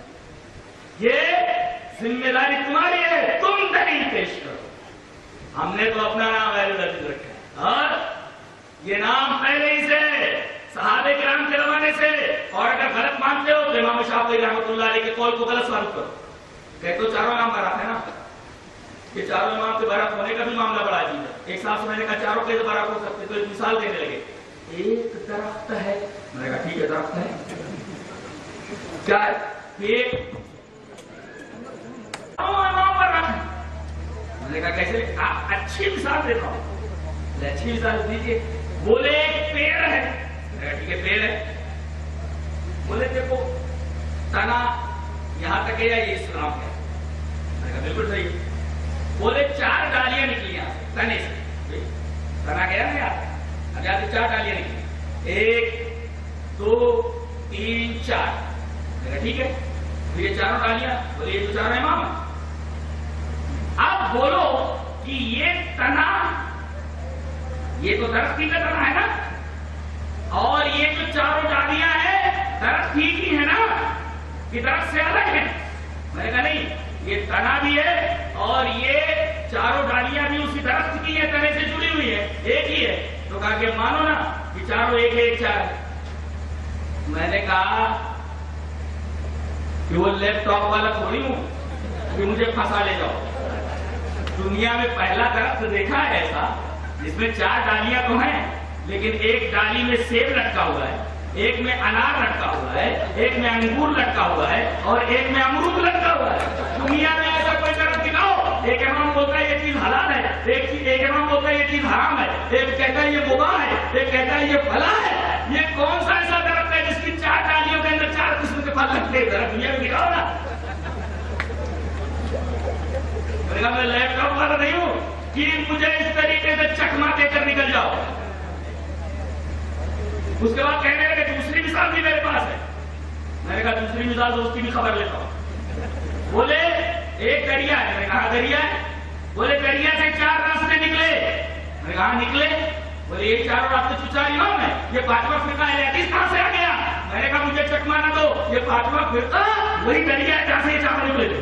یہ ذمہ داری تمہاری ہے, تم دلیل پیش کرو. ہم نے تو اپنا نام اہل الحدیث رکھا ہے اور یہ نام پہلے ہی سے صحابہ کرام کے زمانے سے. اور اگر غلط مانتے ہو تو امام شافعی رحمۃ اللہ علیہ کے قول کو غلط ثابت کرو. کہ تو چاروں نام برحق ہے نا, یہ چاروں امام کے برحق ہونے کا بھی معاملہ بڑا عجیب ہے. ایک صاحب سے میں نے کہا چاروں کیسے برحق ہو سکتے, تو ایک مثال دینے لگے. ایک درخت ہے, میں نے کہا ٹھیک ہے درخت ہے, کیا ایک امام برحق ہے. میں نے کہا کیسے؟ آپ اچھی مثال دیتا ہوں, اچھی مثال دیجیے. بولے ایک پیڑ ہے, میں نے کہا ٹھیک ہے پیڑ ہے. بولے دیکھو تنا یہاں تک ہے یا یہ اسلام ہے, میں نے کہا بالکل صحیح. بولے 4 ڈالیاں نکلی یہاں سے تنے سے, تنا گیا نا یار, اب یہاں سے 4 ڈالیاں نکلی, 1 2 3 4. میں نے کہا ٹھیک ہے, یہ چاروں ڈالیاں, بولے یہ تو چاروں امام ہیں. اب بولو کہ یہ تنا, یہ تو درخت ہی کا تنا ہے نا, اور یہ جو چاروں ڈالیاں ہیں درخت ہی کی ہے نا, کہ درخت سے الگ ہے. میں نے کہا نہیں, یہ تنا بھی ہے اور یہ چاروں ڈالیاں بھی اسی درخت کی ہے, تنے سے جڑی ہوئی ہے, ایک ہی ہے. تو کہا کہ مانو نا کہ چاروں ایک ہے, ایک 4 ہے. میں نے کہا کہ وہ لیپ ٹاپ والا تھوڑی ہوں کہ مجھے پھنسا لے جاؤ. دنیا میں پہلا درخت دیکھا ہے ایسا جس میں 4 ڈالیاں تو ہیں لیکن ایک ڈالی میں سیب لٹکا ہوا ہے, ایک میں انار لٹکا ہوا ہے, ایک میں انگور لٹکا ہوا ہے اور ایک میں امرود لٹکا ہوا ہے. دنیا میں ایسا کوئی درخت دکھاؤ. ایک امام بولتا ہے یہ چیز حلال ہے, ایک امام بولتا ہے یہ چیز حرام ہے, ایک کہتا ہے یہ مباح ہے, ایک کہتا ہے یہ بھلا ہے. یہ کون سا ایسا درخت ہے جس کی 4 ڈالیوں کے اندر 4 قسم کے پھل لگتے ہیں؟ درخت دنیا میں دکھاؤ نا. میں لیپ ٹاپ والا نہیں ہوں کہ مجھے اس طریقے سے چکما دے کر نکل جاؤ. اس کے بعد کہنے لگے دوسری مثال بھی میرے پاس ہے. میں نے کہا دوسری مثال دوستی بھی خبر لیتا ہوں. بولے ایک دریا ہے. میں نے کہا دریا ہے. بولے دریا سے 4 راستے نکلے. میں نے کہا نکلے. بولے یہ 4 راستے تو 4 امام ہے. یہ 5واں فرقہ اہل حدیث کہاں سے آ گیا؟ میں نے کہا مجھے چکما نہ دو. یہ 5واں فرقہ وہی دریا ہے جہاں سے یہ 4 نکلے.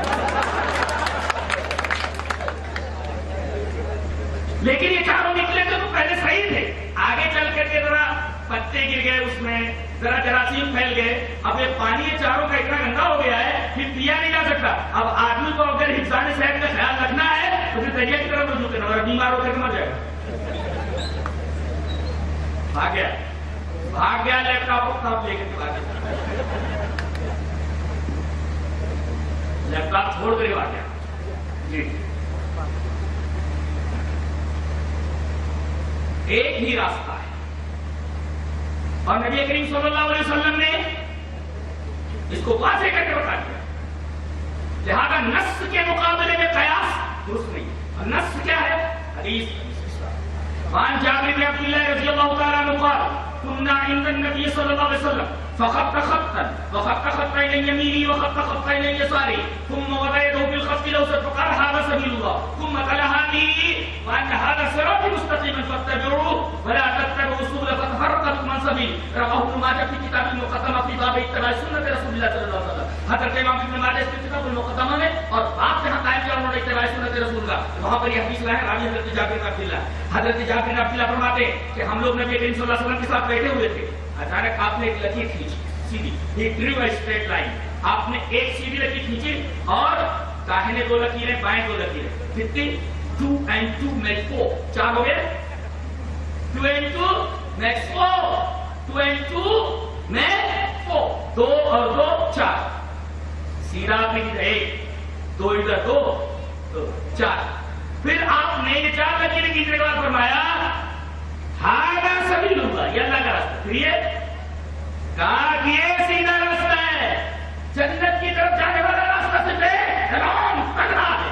لیکن یہ 4 نکلے تو پہلے صحیح تھے. آگے چل کر کے ذرا پتے گر گئے, اس میں ذرا جراثیم پھیل گئے. اب یہ پانی یہ 4 کا اتنا گندا ہو گیا ہے پھر پیا نہیں جا سکتا. اب آدمی کو اگر حفظان صحت کا خیال رکھنا ہے تو پھر دریا کی طرف رجوع کرنا, اور بیمار ہو کر مر جائے گا. بھاگ گیا لیپ ٹاپ لے کر لیپ ٹاپ چھوڑ کر بھاگ گیا. جی ایک ہی راستہ ہے, اور نبی کریم صلی اللہ علیہ وسلم نے اس کو واضح کر کے بتا دیا. لہذا نص کے مقابلے میں قیاس درست نہیں. اور نص کیا ہے؟ حدیث. وعن جابر بن عبد الله رضي الله تعالى عنه قال كنا عند النبي صلى الله عليه وسلم فخط خطا وخط خطا الى يمينه وخط خطا الى يساره ثم وضع يده في الخط الاوسط فقال هذا سبيل الله ثم قال هذه وان هذا صراط مستقيما فاتبعوه ولا تتبعوا السبل فتفرق بكم عن سبيله. رواه ابن ماجه في كتاب المقدمه في باب اتباع سنه رسول الله صلى الله عليه وسلم. حضرت امام ابن ماجه اس کتاب المقدمہ میں اور باب جہاں قائم کیا انہوں نے اتباع سنت رسول کا, وہاں پر یہ حدیث لایا راوی حضرت جابر بن عبداللہ. حضرت جابر بن عبداللہ فرماتے ہیں کہ ہم لوگ نبی کریم صلی اللہ علیہ وسلم کے ساتھ بیٹھے ہوئے تھے. اچانک آپ نے ایک لکیر کھینچی سیدھی, he drew a straight line. آپ نے ایک سیدھی لکیر کھینچی اور داہنے 2 لکیریں بائیں 2 لکیریں. کتنی؟ 2 and 2 make 4. 4 ہو گئے. 2 and 2 makes 4. 2 and 2 make 4. 2 اور 2 4. سیدھا آپ نے کیا 1 2 ادھر 2 4. پھر آپ نے یہ 4 لکیریں کھینچنے کے بعد فرمایا ہاذا سبیل اللہ, یہ اللہ کا راستہ. پھر یہ کہا کہ یہ سیدھا راستہ ہے, جنت کی طرف جانے والا راستہ صرف اعلان کر رہا ہے.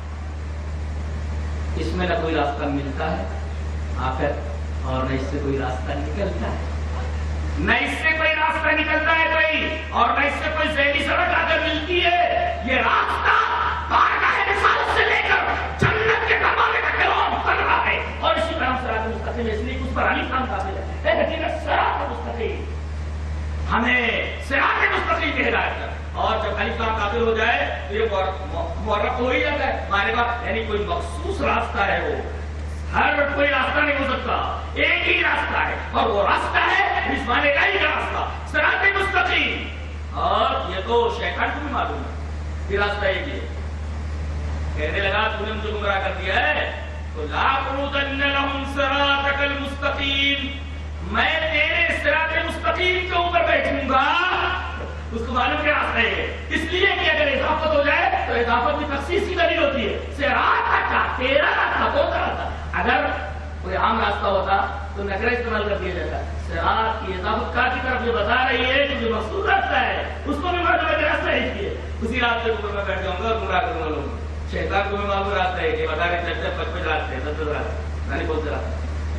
اس میں نہ کوئی راستہ ملتا ہے آخر, اور نہ اس سے کوئی راستہ نکلتا ہے. نہ اس سے کوئی راستہ نکلتا ہے کوئی, اور نہ اس سے کوئی ذیلی سڑک آ کر ملتی ہے. یہ راستہ بارگاہ رسالت سے لے کر جنت کے دروازے تک اعلان کر رہا ہے. اور اسی طرح صراط مستقیم, اس لیے اس پر علی خان قابل ہے لیکن صراط مستقیم, ہمیں صراط مستقیم کی ہدایت کر. اور جب علی خان قابل ہو جائے تو یہ معرف ہو ہی جاتا ہے. ہمارے پاس یعنی کوئی مخصوص راستہ ہے, وہ ہر کوئی راستہ نہیں ہو سکتا, ایک ہی راستہ ہے, اور وہ راستہ ہے رضوان الہی کا راستہ, صراط مستقیم. اور یہ تو شیطان کو بھی معلوم ہے یہ راستہ ایک ہی ہے. کہنے لگا تو نے مجھے گمراہ کر دیا ہے تو لا قرودن لهم صراطک المستقیم, میں تیرے صراط مستقیم کے اوپر بیٹھوں گا. اس کو معلوم کیا راستہ ہے, اس لیے کہ اگر اضافت ہو جائے تو اضافت بھی تخصیص کی دلیل ہوتی ہے. صراط کا تیرا راستہ کون سا راستہ؟ اگر کوئی عام راستہ ہوتا تو نکرہ استعمال کر دیا جاتا. صراط کی اضافت کا کی طرف یہ بتا رہی ہے کہ جو مخصوص راستہ ہے اس کو بھی معلوم ہے کہ راستہ ایک ہی ہے. اسی راستے کے اوپر میں بیٹھ جاؤں گا اور گمراہ کروں گا لوگوں کو. شیطان کو بھی معلوم راستہ ہے کہ بتا رہے چلتے 55 راستے ہیں 70 راستے میں نے بہت سے راستے.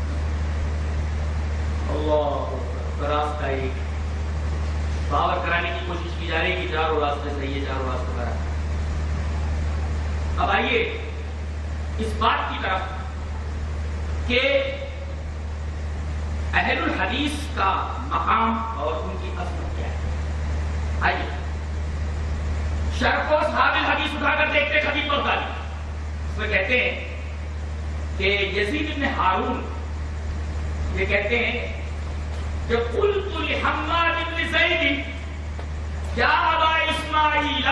اللہ راستہ ایک باور کرانے کی کوشش کی جا رہی ہے کہ 4 راستے صحیح ہے, 4 راستے برابر. اب آئیے اس بات کی طرف کہ اہل الحدیث کا مقام اور ان کی عظمت کیا ہے. آئیے شرف و اصحاب الحدیث اٹھا کر دیکھتے خطیب بغدادی. اس میں کہتے ہیں کہ یزید بن ہارون یہ کہتے ہیں کہ قلت لحماد بن زید یا ابا اسماعیل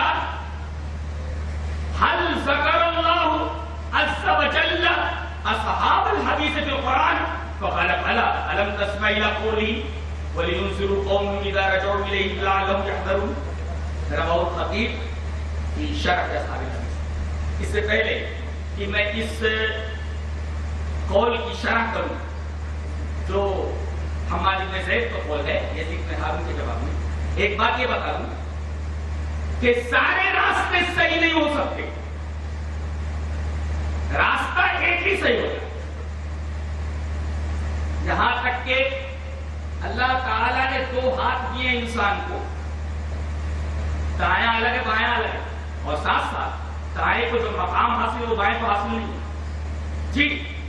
هل ذکر اللہ عز وجل اصحاب الحدیث فی القرآن فقال بلى الم تسمع الى قولی ولينذروا قوم اذا رجعوا الیہ لعلهم يحذرون. رواه الخطیب فی شرح اصحاب الحدیث. اس سے پہلے کہ میں اس قول کی شرح کروں جو حماد بن زید کا قول ہے یزید بن ہارون کے جواب میں, ایک بات یہ بتا دوں کہ سارے راستے صحیح نہیں ہو سکتے. راستہ ایک ہی صحیح ہوگا یہاں تک کہ اللہ تعالیٰ نے 2 ہاتھ دیے انسان کو, دایاں الگ ہے بایاں الگ ہے، اور ساتھ ساتھ دائیں کو جو مقام حاصل ہے وہ بائیں کو حاصل نہیں جی،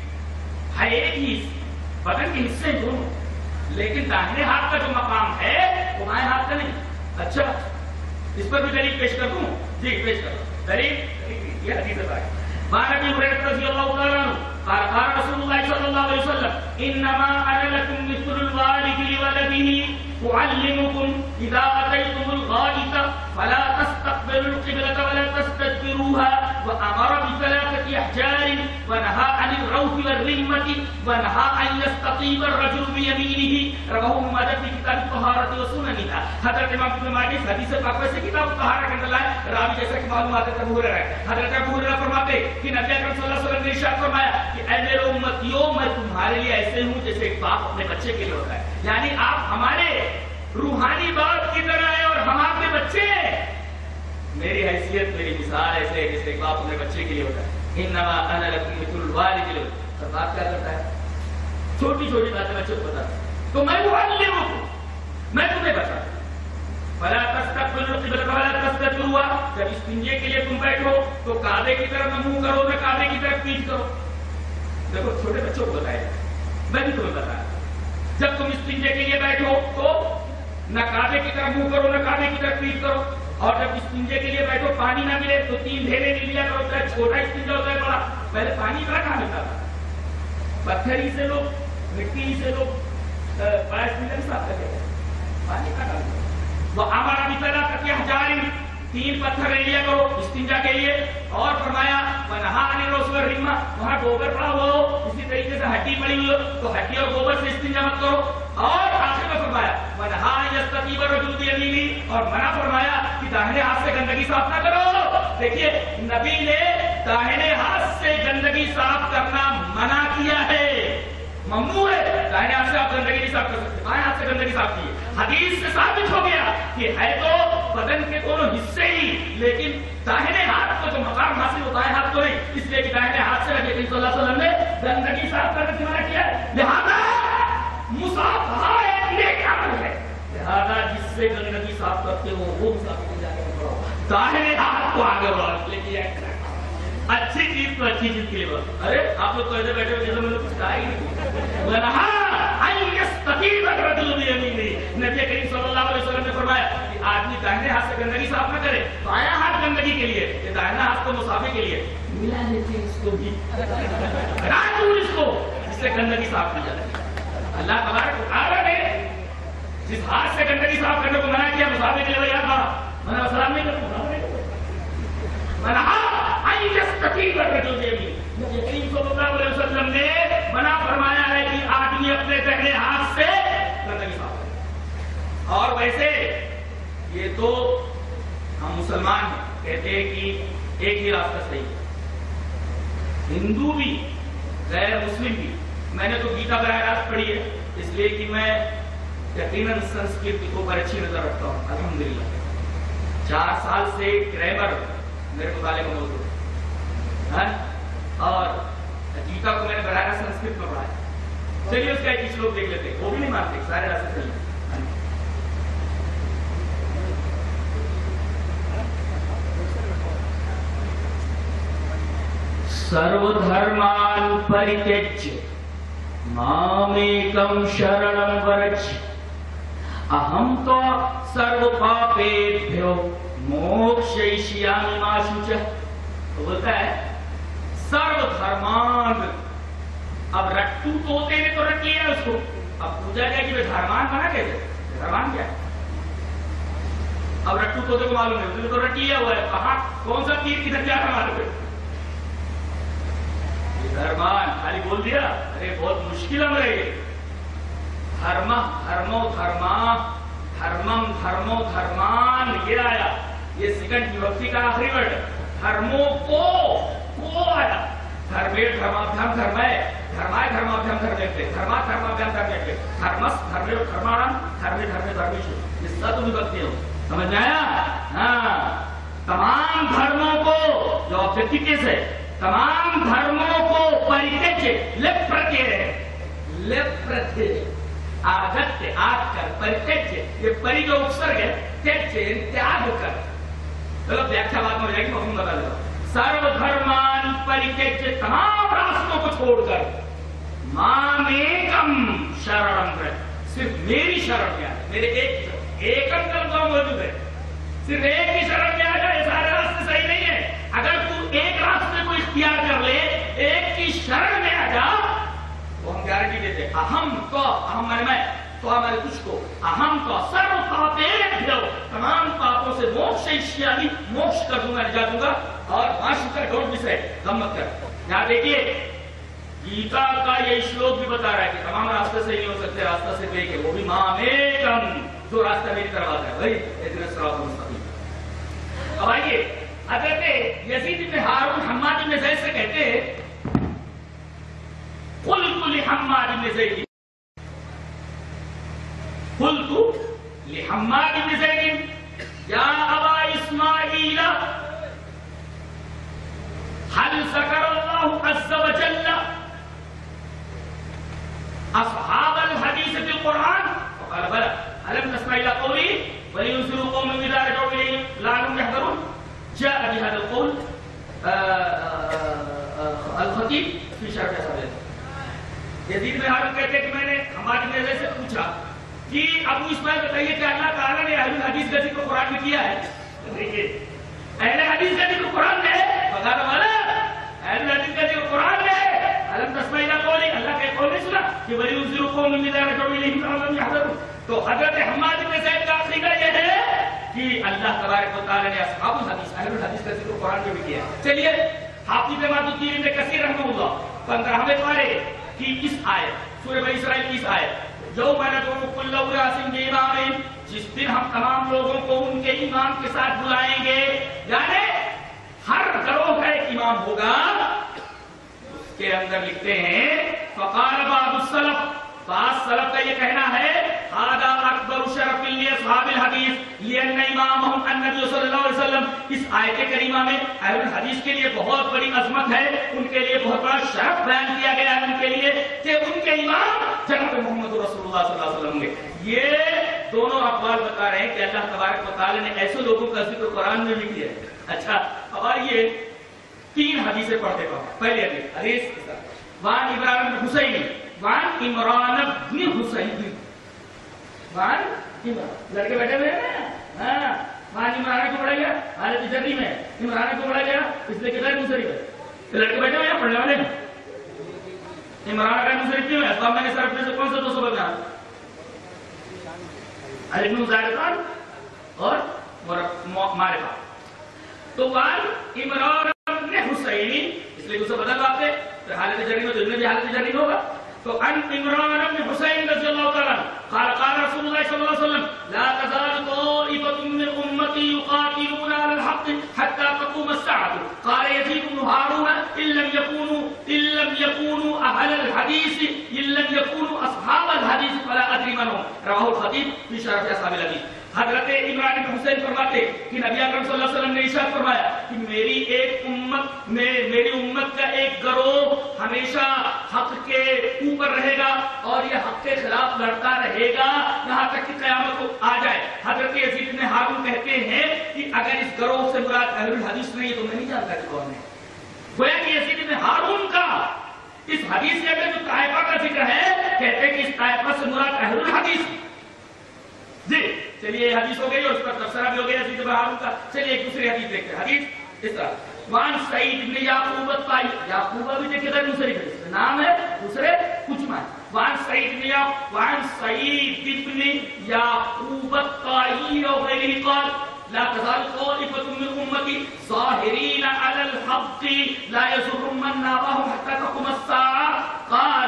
ہے ایک ہی بدن کے حصے دونوں، لیکن داہنے ہاتھ کا جو مقام ہے وہ بائیں ہاتھ کا نہیں۔ اچھا اس پر بھی دلیل پیش کر دوں؟ جی پیش کر دوں دلیل، یہ حدیث ہے وعن ابي هريره رضي الله تعالى عنه قال قال رسول الله صلى الله عليه وسلم انما انا لكم مثل الوالد لولده اعلمكم اذا اتيتم الغائط فلا تستقبلوا القبلة ولا تستدبروها وامر بثلاثة احجار ونهى عن الروث والرمة ونهى ان يستطيب الرجل بيمينه رواه ابن ماجه في كتاب الطهارة وسننها۔ حضرت امام ابن ماجه حدیث پاک سے کتاب الطہارہ کے اندر لائے، راوی جیسا کہ معلومات ہے ابو ہریرہ ہے، حضرت ابو ہریرہ فرماتے کہ نبی اکرم صلی اللہ علیہ وسلم نے ارشاد فرمایا کہ اے میرے امتیوں میں تمہارے لیے ایسے ہوں جیسے ایک باپ اپنے بچے کے لیے ہوتا ہے، یعنی آپ ہمارے روحانی باپ کی طرح ہیں اور ہم آپ کے بچے ہیں۔ میری حیثیت میری مثال ایسے ہے جیسے ایک باپ اپنے بچے کے لیے ہوتا ہے۔ انما انا لکم مثل الوالد لولده، اور باپ کیا کرتا ہے؟ چھوٹی چھوٹی باتیں بچے کو بتاتا ہے، تو میں معلمکم، میں تمہیں بتاتا ہوں۔ فلا تستقبلوا القبلة ولا تستدبروها، جب استنجے کے لیے تم بیٹھو تو کعبے کی طرف نہ منہ کرو نہ کعبے کی طرف پیٹھ کرو۔ دیکھو چھوٹے بچوں کو بتایا، میں بھی تمہیں بتایا، جب تم استنجے کے لیے بیٹھو تو نہ کعبے کی طرف منہ کرو نہ کعبے کی طرف پیٹھ کرو، اور جب استنجے کے لیے بیٹھو پانی نہ ملے تو 3 ڈھیلے لے لیا کرو، چاہے چھوٹا استنجا ہوتا ہے بڑا، پہلے پانی کہاں ملتا تھا؟ پتھر ہی سے لوگ، مٹی ہی سے لوگ پیر استنجا نہیں صاف کرتے، پانی کہاں ملتا؟ وہ ہمارا بھی پیدا کرتی ہے 3 پتھر لے لیا کرو استنجا کے لیے، اور فرمایا ونہا عن الروث والرمہ، وہاں گوبر پڑا ہوا ہو، اسی طریقے سے ہڈی پڑی ہوئی ہو تو ہڈی اور گوبر سے استنجا مت کرو، اور آخر میں فرمایا ونہا ان یستطیب الرجل بیمینہ، اور منع فرمایا کہ داہنے ہاتھ سے گندگی صاف نہ کرو۔ دیکھیے نبی نے داہنے ہاتھ سے گندگی صاف کرنا منع کیا ہے، ممنوع ہے، داہنے ہاتھ سے آپ گندگی نہیں صاف کر سکتے، بائیں ہاتھ سے گندگی صاف کیے۔ حدیث سے ثابت ہو گیا کہ ہے تو بدن کے دونوں حصے ہی، لیکن داہنے ہاتھ کو جو مقام حاصل ہوتا ہے ہاتھ کو نہیں، اس لیے کہ داہنے ہاتھ سے نبی کریم صلی اللہ علیہ وسلم نے گندگی صاف کرنے سے منع کیا ہے۔ لہذا مصافحہ ایک نیک عمل ہے، لہذا جس سے گندگی صاف کرتے ہو وہ مصافحہ کو جا کے پڑھو، داہنے ہاتھ کو آگے بڑھاؤ، اس لیے کہ اچھی چیز تو اچھی چیز کے لیے بڑھو۔ ارے آپ لوگ تو ایسے بیٹھے ہوئے جیسے میں نے کچھ کہا ہی نہیں۔ نبی کریم صلی اللہ علیہ وسلم نے فرمایا کہ آدمی داہنے ہاتھ سے گندگی صاف نہ کرے، بایاں ہاتھ گندگی کے لیے، یہ داہنا ہاتھ کو مصافحے کے لیے ملا لیتے اس کو بھی، اس کو جس سے گندگی صاف کی جاتی ہے۔ اللہ تبارک و تعالیٰ نے جس ہاتھ سے گندگی صاف کرنے کو منع کیا مصافحے کے لیے، یاد رہا منع سلام نہیں کرتا، منع ان یستطیب الرجل بیمینہ، نبی کریم صلی اللہ علیہ وسلم نے منع فرمایا ہے کہ آدمی اپنے داہنے ہاتھ سے گندگی صاف کرے۔ اور ویسے یہ تو ہم مسلمان ہیں، کہتے ہیں کہ ایک ہی راستہ صحیح ہے، ہندو بھی غیر مسلم بھی۔ میں نے تو گیتا براہ راست پڑھی ہے، اس لیے کہ میں یقیناً سنسکرت کے اوپر اچھی نظر رکھتا ہوں الحمدللہ۔ 4 سال سے گرامر میرے مطالعے کا موضوع ہے، اور گیتا کو میں نے براہ راست سنسکرت میں پڑھا ہے۔ چلیے اس کا ایک لوگ دیکھ لیتے ہیں، وہ بھی نہیں مانتے سارے راستے صحیح ہیں۔ سرو دھرمان پریتیج්ય مامیکم شرණم ورج اہم تو سرو پاپیبھیو موکشیشیامی ما شوچہ۔ تو بولتا ہے سرو دھرمان، اب رٹو توتے نے تو رٹ لیا اس کو، اب پوچھا جائے کہ دھرمان بنا کیسے؟ دھرمان کیا ہے؟ اب رٹو توتے کو معلوم ہے، اس نے تو رٹ لیا ہوا ہے، کہاں کون سا تیر کدھر کیا تھا معلوم ہے؟ دھرمان خالی بول دیا، ارے بہت مشکل امر ہے یہ۔ دھرمہ دھرمو دھرما دھرمم دھرمو دھرمان، یہ آیا، یہ سیکنڈ ویبھکتی کا آخری ورڈ ہے۔ دھرموں کو آیا، دھرمے دھرمابھیام دھرمے دھرمائے دھرمابھیام دھرمیتے دھرما دھرمابھیام دھرمیتے دھرمس دھرمے دھرمانم دھرمے دھرمے دھرمیشو، یہ سب ویبھکتی ہو، سمجھ میں آیا؟ ہاں، تمام دھرموں کو جو آبجیکٹیو ہے، تمام دھرموں کو پریتیج්ય لیپرتھے آگت آگ کر، پریتیج்య یہ پری جو اپسرگ ہے، تیج்య تیاگ کر، चलो व्याख्या बाद में हो जाएगी, मफहूम बता देता हूं। सर्वधर्मान परित्यज्य, तमाम रास्तों को छोड़कर मामेकम शरणम व्रज, सिर्फ मेरी शरण में आ जाए, मेरे एकम का लफ्ज़ मौजूद है, सिर्फ एक ही शरण में आ जाए, सारे रास्ते सही नहीं है। अगर तू एक रास्ते को इख्तियार कर ले, एक की शरण में आ जा, तो हम गारंटी देते अहम तो, अहम माने मैं, तो हमारे तुझको, अहम तो सर्व पापेभ्यो, तमाम पापों से मोक्षयिष्यामि, मोक्ष कर दूंगा, निजात दूंगा। और माशुका डोंट मिस इट, गम मत कर। यहां देखिए गीता का ये श्लोक भी बता रहा है कि तमाम रास्ते से नहीं हो सकते, रास्ता सिर्फ एक है, वो भी मामेकम, जो रास्ता मेरी तरफ आता है भाई, इतना सिरातुल मुस्तकीम। अब आइए, हज़रत यजीद इब्न हारून हम्माद इब्न ज़ैद से कहते हैं, क़ुल्तु लिहम्माद इब्न ज़ैद, क़ुल्तु लिहम्माद इब्न ज़ैद या अबा इस्माईल हल ज़करल्लाहु अज़्ज़ व जल्ल अस्हाबल हदीस फिल कुरान, फ़क़ाल बला अलम तस्मा इला क़ौली वलियुनज़िरु क़ौमन इज़ा रजऊ इलैहिम लअल्लहुम यहज़रून, जाअ बिहाज़ा क़ौल अल-ख़तीब फ़ी शरह सबिल। यज़ीद बिन हारून कहते हैं कि मैंने हमारे नेज़े से पूछा कि अबू इस्माइल बताइए कि अल्लाह ताला ने अहले हदीस का जिक्र कुरान में किया है? देखिए अहले हदीस का जिक्र कुरान में है, फ़क़ाल बला अहले हदीस का जिक्र कुरान में है, अलम तस्मा इला क़ौली, अल्लाह के कौल नहीं सुना कि वलियुनज़िरु क़ौमन इज़ा रजऊ इलैहिम लअल्लहुम यहज़रून। तो हज़रत हम्माद इब्न ज़ैद का अक़ीदा यह है कि अल्लाह तबारक व तआला ने अस्हाबुल हदीस, अहलुल हदीस का जिक्र कुरान में भी किया है। चलिए हाफिज़ इमादुद्दीन इब्न कसीर रहमहुल्लाह 15वें पारे की इस आयत, सूरह बनी इसराइल की इस आयत, यौम नदउ कुल्ल उनासिन बिइमामिहिम, जिस दिन हम तमाम लोगों को उनके इमाम के साथ बुलाएंगे, यानी हर ग्रोह का एक इमाम होगा। उसके अंदर लिखते हैं फ़क़ाल बादुस सलफ, बाद सलफ का ये कहना है हादा अकबर शरफिल लिअस्हाबिल हदीस लिअन्न इमामहुम अन्नबी सल्लल्लाहु अलैहि वसल्लम। इस आयत करीमा में अहलुल हदीस के लिए बहुत बड़ी अजमत है, उनके लिए बहुत बड़ा शरफ बयान किया गया है उनके लिए कि उनके इमाम जनाब मोहम्मद रसूलुल्लाह सल्लल्लाहु अलैहि वसल्लम होंगे। ये दोनों अक़वाल बता रहे हैं कि अल्लाह तबारक व तआला ने ऐसे लोगों का जिक्र कुरान में भी किया है। अच्छा, अब ये 3 हदीसें पढ़ते हैं। पहली हदीस वान इमरान बिन हुसैन, वान इमरान बिन हुसैन, वान इमरान, लड़के बैठे हुए हैं ना, हाँ, वान इमरान को पढ़ा गया हालत जर्री में, इमरान को पढ़ा गया इसलिए कि गैर मुंसरिफ है, लड़के बैठे हुए हैं पढ़ने वाले, इमरान गैर मुंसरिफ क्यों है? तो मैंने सरफ में से कौन सा 200 बता अलिफ नून ज़ायदातान और मारिफा। तो वान इमरान बिन हुसैन, इसलिए उसे बदल आपसे तो हालत जर्री में, तो इनमें भी हालत जर्री होगा। तो अन इमरान बिन हुसैन रज़ियल्लाहु तआला क़ाल क़ाल रसूलुल्लाह सल्लल्लाहु अलैहि वसल्लम ला तज़ालु ताइफ़तुन मिन उम्मती युक़ातिलूना अलल हक़्क़ हत्ता तक़ूम अस्साअतु क़ाल यज़ीद बिन हारून इल्लम यकूनु अहलल हदीस इल्लम यकूनु अस्हाबल हदीस फला अदरी मन हुम, रवाहुल ख़तीब फ़ी शरह अस्हाबिल हदीस। हजरत इमरान बिन हुसैन फरमाते कि नबी अकरम सल्लल्लाहु अलैहि वसल्लम ने इरशाद फरमाया कि मेरी उम्मत का एक गिरोह हमेशा हक के ऊपर रहेगा और यह हक के खिलाफ लड़ता रहेगा यहाँ तक कि क़यामत को आ जाए। हजरत यज़ीद इब्न हारून कहते हैं कि अगर इस गिरोह से मुराद अहलुल हदीस नहीं है तो मैं नहीं जानता कि कौन है। गोया कि यज़ीद इब्न हारून का इस हदीस के अंदर जो ताइफा का जिक्र है, कहते हैं कि इस ताइफा से मुराद अहलुल हदीस। जी चलिए हदीस हो गई और उस पर तफसीर भी हो गया यज़ीद इब्न हारून का। चलिए एक दूसरी हदीस देखते हैं। हदीस इस तरह वान सईद इब्न याकूब अत्ताई, याकूबा भी देखिए गैर मुंसरिफ है, नाम है, दूसरे कुछ मान। वान सईद इब्न याकूब अत्ताई और गैरिही क़ाल ला तज़ालु ताइफ़तुन मिन उम्मती ज़ाहिरीन अलल हक़्क़ि ला यज़ुर्रुहुम मन नाबहुम हत्ता तक़ूम अस्साअ। क़ाल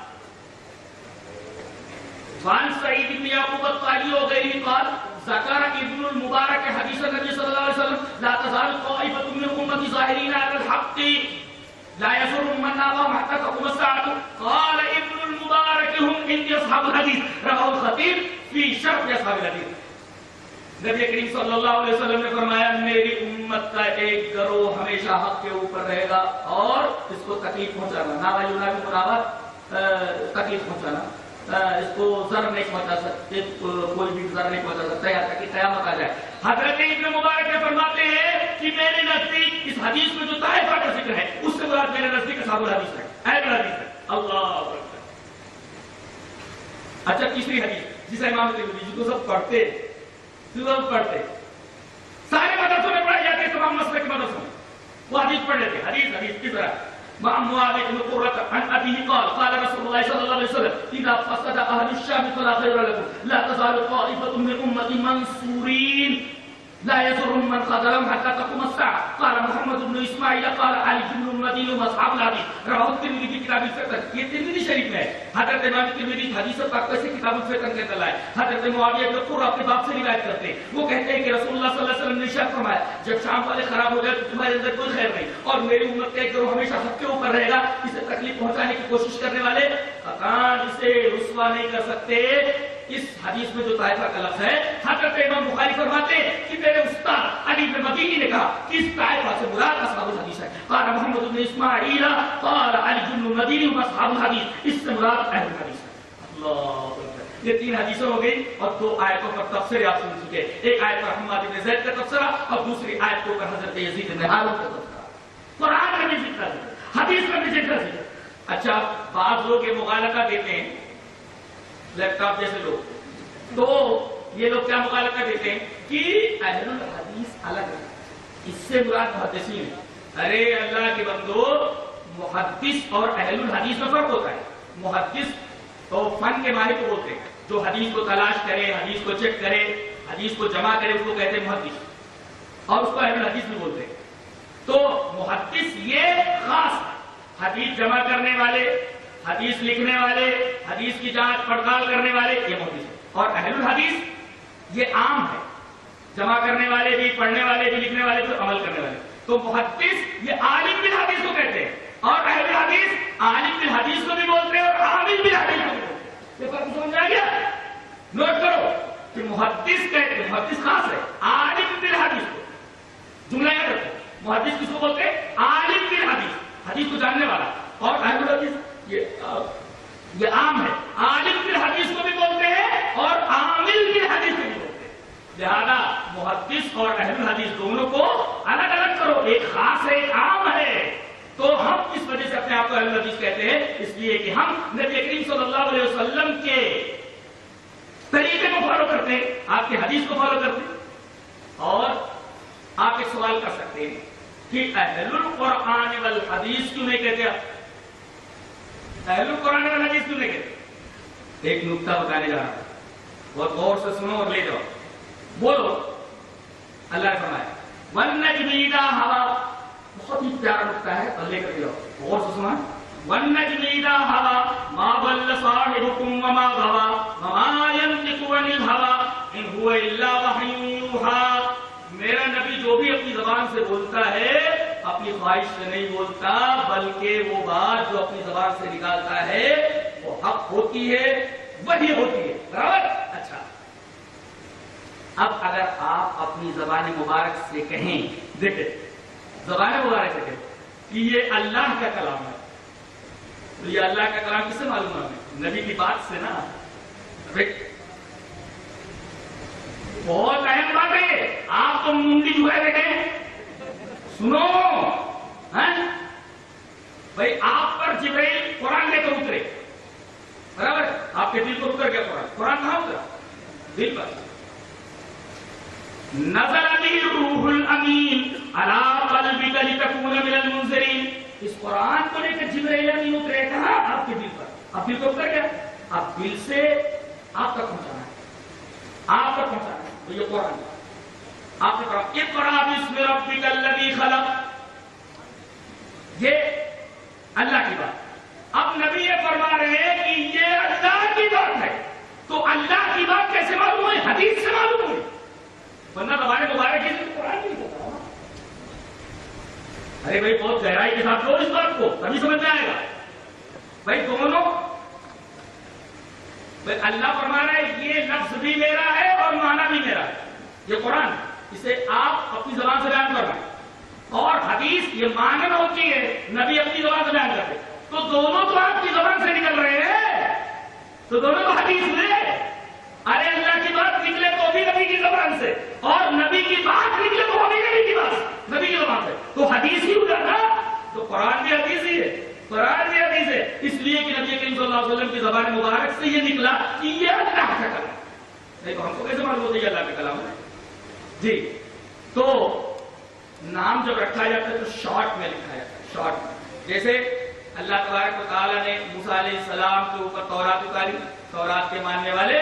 वान सईद इब्न याकूब अत्ताई और गैरिही क़ाल ज़कर इब्नुल मुबारक हदीस नबी सल्लल्लाहु अलैहि वसल्लम ला तज़ालु ताइफ़तुन मिन उम्मती ज़ाहिरीन अलल हक़्क़ि ला यज़ुर्रुहुम मन नाबहुम हत्ता तक़ूम अस्साअ। क़ाल इब्नुल मुबारक हुम इंदी अस्हाबुल हदीस, रवाहुल ख़तीब फ़ी शरह अस्हाबिल हदीस। नबी करीम सल्लल्लाहु अलैहि वसल्लम ने फरमाया मेरी उम्मत का एक गिरोह हमेशा हक के ऊपर रहेगा और इसको तकलीफ पहुंचाना, नावायुना भी मुनावत तकलीफ पहुंचाना, इसको जर नहीं पहुंचा सकते, कोई भी जर नहीं पहुंचा सकता यहाँ तक कि क़यामत आ जाए। حضرت ابن مبارک نے فرماتے ہیں کہ میرے نزدیک اس حدیث میں جو طائفہ کا ذکر ہے اس سے مراد میرے نزدیک اصحاب الحدیث ہے، اہل الحدیث ہے۔ اللہ اکبر۔ اچھا تیسری حدیث جسے امام ترمذی کو سب پڑھتے سارے مدرسوں میں پڑھائی جاتی ہے، تمام مسلک کے مدرسوں میں وہ حدیث پڑھ لیتے، حدیث کس طرح معاذ بن قرة عن أبيه قال قال رسول الله صلى الله عليه وسلم إذا فسد أهل الشام فلا خير لكم لا تزال طائفة من أمتي منصورين لا يضرهم من خذلهم حتى تقوم الساعة قال محمد بن إسماعيل قال علي بن المديني وأصحاب الحديث رواه الترمذي في كتاب الفتن۔ یہ ترمذی شریف میں ہے، حضرت امام ترمذی حدیث پاک سے کتاب الفتن کے اندر لائے۔ حضرت معاویہ بن قرہ اپنے باپ سے روایت کرتے ہیں، وہ کہتے ہیں کہ رسول اللہ صلی اللہ علیہ وسلم نے ارشاد فرمایا جب شام والے خراب ہو گئے تو تمہارے اندر کوئی خیر نہیں، اور میری امت کا ایک گروہ ہمیشہ سب کے اوپر رہے گا، اسے تکلیف پہنچانے کی کوشش کرنے والے قطعاً اسے رسوا نہیں کر سکتے۔ اس حدیث میں جو طائفہ کا لفظ ہے، حضرت امام بخاری فرماتے ہیں کہ میرے استاد علی بن مدینی نے کہا کہ اس طائفہ سے مراد اصحاب الحدیث ہے۔ قال محمد بن اسماعیل قال علی بن مدینی اصحاب الحدیث، اس سے مراد اہل الحدیث ہے۔ اللہ اکبر۔ یہ تین حدیثیں ہو گئی اور دو آیتوں پر تفسیر آپ سن چکے، ایک آیت پر حماد بن زید کا تفسیرہ اور دوسری آیت کے اوپر حضرت یزید بن ہارون کا تفسیرہ۔ قرآن میں بھی ذکر ہے، حدیث میں بھی ذکر ہے۔ اچھا بعض لوگ یہ مغالطہ دیتے ہیں، لیپ ٹاپ جیسے لوگ، تو یہ لوگ کیا مغالطہ دیتے ہیں کہ اہل الحدیث الگ ہے، اس سے مراد محدثین ہے۔ ارے اللہ کے بندو، محدث اور اہل الحدیث میں فرق ہوتا ہے۔ محدث تو فن کے ماہر کو بولتے ہیں، جو حدیث کو تلاش کرے، حدیث کو چیک کرے، حدیث کو جمع کرے، اس کو کہتے ہیں محدث، اور اس کو اہل الحدیث بھی بولتے ہیں۔ تو محدث یہ خاص حدیث جمع کرنے والے، حدیث لکھنے والے، حدیث کی جانچ پڑتال کرنے والے، یہ محدث ہے۔ اور اہل الحدیث یہ عام ہے، جمع کرنے والے بھی، پڑھنے والے بھی، لکھنے والے بھی، عمل کرنے والے۔ تو محدث یہ عالم بالحدیث کو کہتے ہیں، اور اہل حدیث عالم بالحدیث کو بھی بولتے ہیں اور عامل بالحدیث کو بھی بولتے ہیں۔ یہ فرق سمجھ آ گیا؟ نوٹ کرو کہ محدث کہتے ہیں، محدث خاص ہے، عالم بالحدیث کو جملہ یاد رکھو۔ محدث کس کو بولتے ہیں؟ عالم بالحدیث، حدیث کو جاننے والا۔ اور اہل الحدیث یہ عام ہے، عالم بالحدیث کو بھی بولتے ہیں اور عامل بالحدیث کو بھی بولتے ہیں۔ لہذا محدث اور اہل الحدیث دونوں کو الگ الگ کرو، ایک خاص ہے، ایک عام ہے۔ تو ہم اس وجہ سے اپنے آپ کو اہل الحدیث کہتے ہیں، اس لیے کہ ہم نبی کریم صلی اللہ علیہ وسلم کے طریقے کو فالو کرتے ہیں، آپ کی حدیث کو فالو کرتے ہیں۔ اور آپ ایک سوال کر سکتے ہیں کہ اہل القرآن والحدیث کیوں نہیں کہتے آپ؟ اہل القرآن والحدیث کیوں نہیں کہتے؟ ایک نکتہ بتانے جا رہا ہے، بہت غور سے سنو اور لے جاؤ، بولو۔ اللہ نے فرمایا وَالنَّجْمِ إِذَا هَوَىٰ، بہت ہی پیارا نکتہ ہے، اور لے کر جاؤ، غور سے سنا۔ وَالنَّجْمِ إِذَا هَوَىٰ مَا ضَلَّ صَاحِبُكُمْ وَمَا غَوَىٰ وَمَا يَنطِقُ عَنِ الْهَوَىٰ إِنْ هُوَ إِلَّا وَحْيٌ يُوحَىٰ۔ میرا نبی جو بھی اپنی زبان سے بولتا ہے اپنی خواہش سے نہیں بولتا، بلکہ وہ بات جو اپنی زبان سے نکالتا ہے وہ حق ہوتی ہے، وحی ہوتی ہے، برابر؟ اچھا اب اگر آپ اپنی زبان مبارک سے کہیں، دیکھیں زبان مبارک سے کہیں کہ یہ اللہ کا کلام ہے، تو یہ اللہ کا کلام کس سے معلوم ہے؟ نبی کی بات سے نا۔ بہت اہم بات ہے، آپ تو منڈی جھکائے بیٹھے، سنو بھائی، آپ پر جبرائیل قرآن لے کر اترے، برابر؟ آپ کے دل پر اتر گیا قرآن، قرآن کہاں اترا؟ دل پر۔ نزل به الروح الامین علی قلبک لتکون من المنذرین، اس قرآن کو لے کر جبرائیل امین اترے، کہاں؟ آپ کے دل پر۔ اب دل کو اتر گیا، اب دل سے آپ تک پہنچانا ہے، آپ تک پہنچانا ہے، تو یہ قرآن آپ نے پڑھا اقرأ باسم ربک الذی خلق، یہ اللہ کی بات۔ اب نبی یہ فرما رہے ہیں کہ یہ اللہ کی بات ہے، تو اللہ کی بات کیسے معلوم ہوئی؟ حدیث سے معلوم ہوئی، ورنہ ہمارے مبارک کی قرآن نہیں ہوتا۔ ارے بھائی بہت گہرائی کے ساتھ لو اس بات کو، تبھی سمجھ میں آئے گا۔ بھائی دونوں، بھائی اللہ فرما رہا ہے یہ لفظ بھی میرا ہے اور معنی بھی میرا ہے، یہ قرآن، اسے آپ اپنی زبان سے بیان کر رہے ہیں، اور حدیث یہ معنی ہوتی ہے، نبی اپنی زبان سے بیان کرتے، تو دونوں تو آپ کی زبان سے نکل رہے ہیں، تو دونوں تو حدیث ہوئے۔ ارے اللہ کی بات نکلے تو بھی نبی کی زبان سے اور نبی کی بات نکلے تو ہونے نبی کی بات نبی کی زبان سے تو حدیث ہی ہوگا نا. تو قرآن بھی حدیث ہی ہے, قرآن بھی حدیث ہے, اس لیے کہ نبی کریم صلی اللہ علیہ وسلم کی زبان مبارک سے یہ نکلا کہ یہ اللہ کا کلام ہے. نہیں تو ہم کو کیسے معلوم ہوتا ہے یہ اللہ کا کلام ہے؟ جی تو نام جب رکھا جاتا ہے تو شارٹ میں لکھا جاتا ہے, شارٹ میں. جیسے اللہ تبارک و تعالیٰ نے موسیٰ علیہ السلام کے اوپر تورات اتاری, تورات کے ماننے والے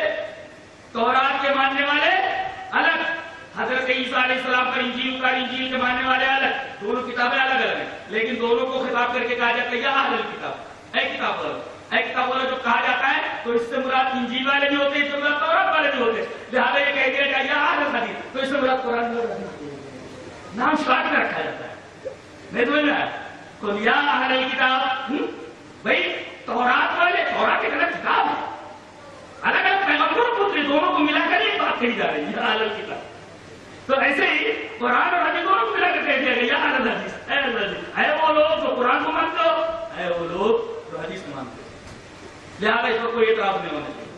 الگ, حضرت عیسیٰ علیہ السلام پر انجیل اتاری, انجیل کے ماننے والے الگ, دونوں کتابیں الگ الگ ہیں, لیکن دونوں کو خطاب کر کے کہا جاتا ہے یا اہل الکتاب, اے کتاب والو, اے کتاب والو جب کہا جاتا ہے تو اس سے مراد انجیل والے بھی ہوتے ہیں, اس سے مراد تورات والے بھی ہوتے ہیں, لہٰذا یہ کہہ دیا جائے یا اہل الحدیث تو اس سے مراد قرآن والے. نام شارٹ میں رکھا جاتا ہے. نہیں سمجھ میں آیا؟ تو یا اہل الکتاب, بھائی تورات والے, تورات ایک الگ کتاب ہے, الگ الگ پیغمبروں کو دونوں کو ملا کر ایک بات کہی جا رہی ہے یا اہل الکتاب. تو ایسے ہی قرآن اور حدیث دونوں کو ملا کر کہہ دیا گیا یا اہل الحدیث, اے اہل الحدیث, اے وہ لوگ جو قرآن کو مانتے ہو, اے وہ لوگ جو حدیث کو مانتے ہو. لہٰذا اس پر کوئی اعتراض نہیں ہونا چاہیے.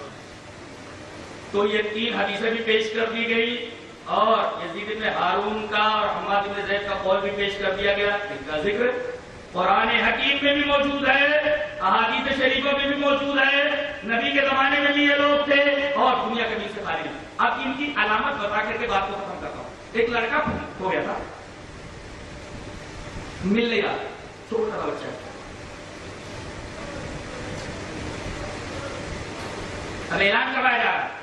تو یہ 3 حدیثیں بھی پیش کر دی گئی اور یزید بن ہارون کا اور حماد بن زید کا قول بھی پیش کر دیا گیا. ان کا ذکر قرآن حکیم میں بھی موجود ہے, احادیث شریفوں میں بھی موجود ہے, نبی کے زمانے میں بھی یہ لوگ تھے اور دنیا کے بیچ سے خارج. اب ان کی علامت بتا کر کے بات کو ختم کرتا ہوں. ایک لڑکا ہو گیا تھا, مل نہیں رہا, چھوٹا سا بچہ, اب اعلان کروایا جا رہا ہے,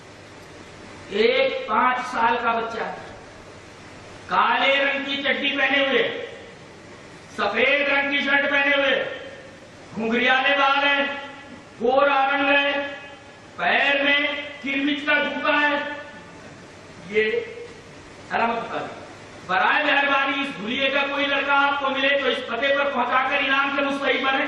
ایک 5 سال کا بچہ, کالے رنگ کی چڈی پہنے ہوئے, سفید رنگ کی شرٹ پہنے ہوئے, گھنگریالے بال ہیں, گورا رنگ ہے, پیر میں کرمچ کا جوتا ہے. یہ علامت بتا دی. برائے مہربانی اس بھلیے کا کوئی لڑکا آپ کو ملے تو اس پتے پر پہنچا کر انعام کے مستحق بنے.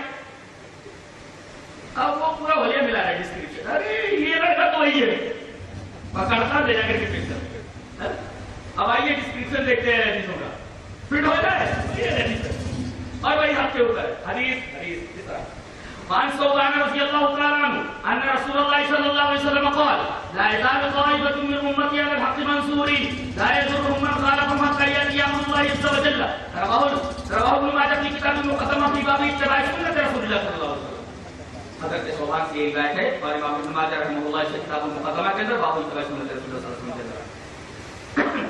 اب وہ پورا بھلیا ملا ہے ڈسکرپشن, ارے یہ لڑکا تو وہی ہے, پکڑتا دے جا کر ڈسکرپشن. اب آئیے ڈسکرپشن دیکھتے ہیں حدیثوں کا, فٹ ہو جائے اور وہی آپ کے اوپر حدیث اس طرح. وعن ثوبان رضی اللہ تعالی عنہ ان رسول اللہ صلی اللہ علیہ وسلم قال لا يزال طائفة من امتی على الحق منصورين لا يضرهم من خالفهم حتى يأتي امر الله عز وجل. رواه ابن ماجہ في کتاب المقدمہ في باب اتباع سنت رسول اللہ صلی اللہ علیہ وسلم. حضرت ثوبان سے یہ روایت ہے اور امام ابن ماجہ رحمہ اللہ سے کتاب المقدمہ کے اندر باب اتباع سنت رسول اللہ صلی اللہ علیہ وسلم.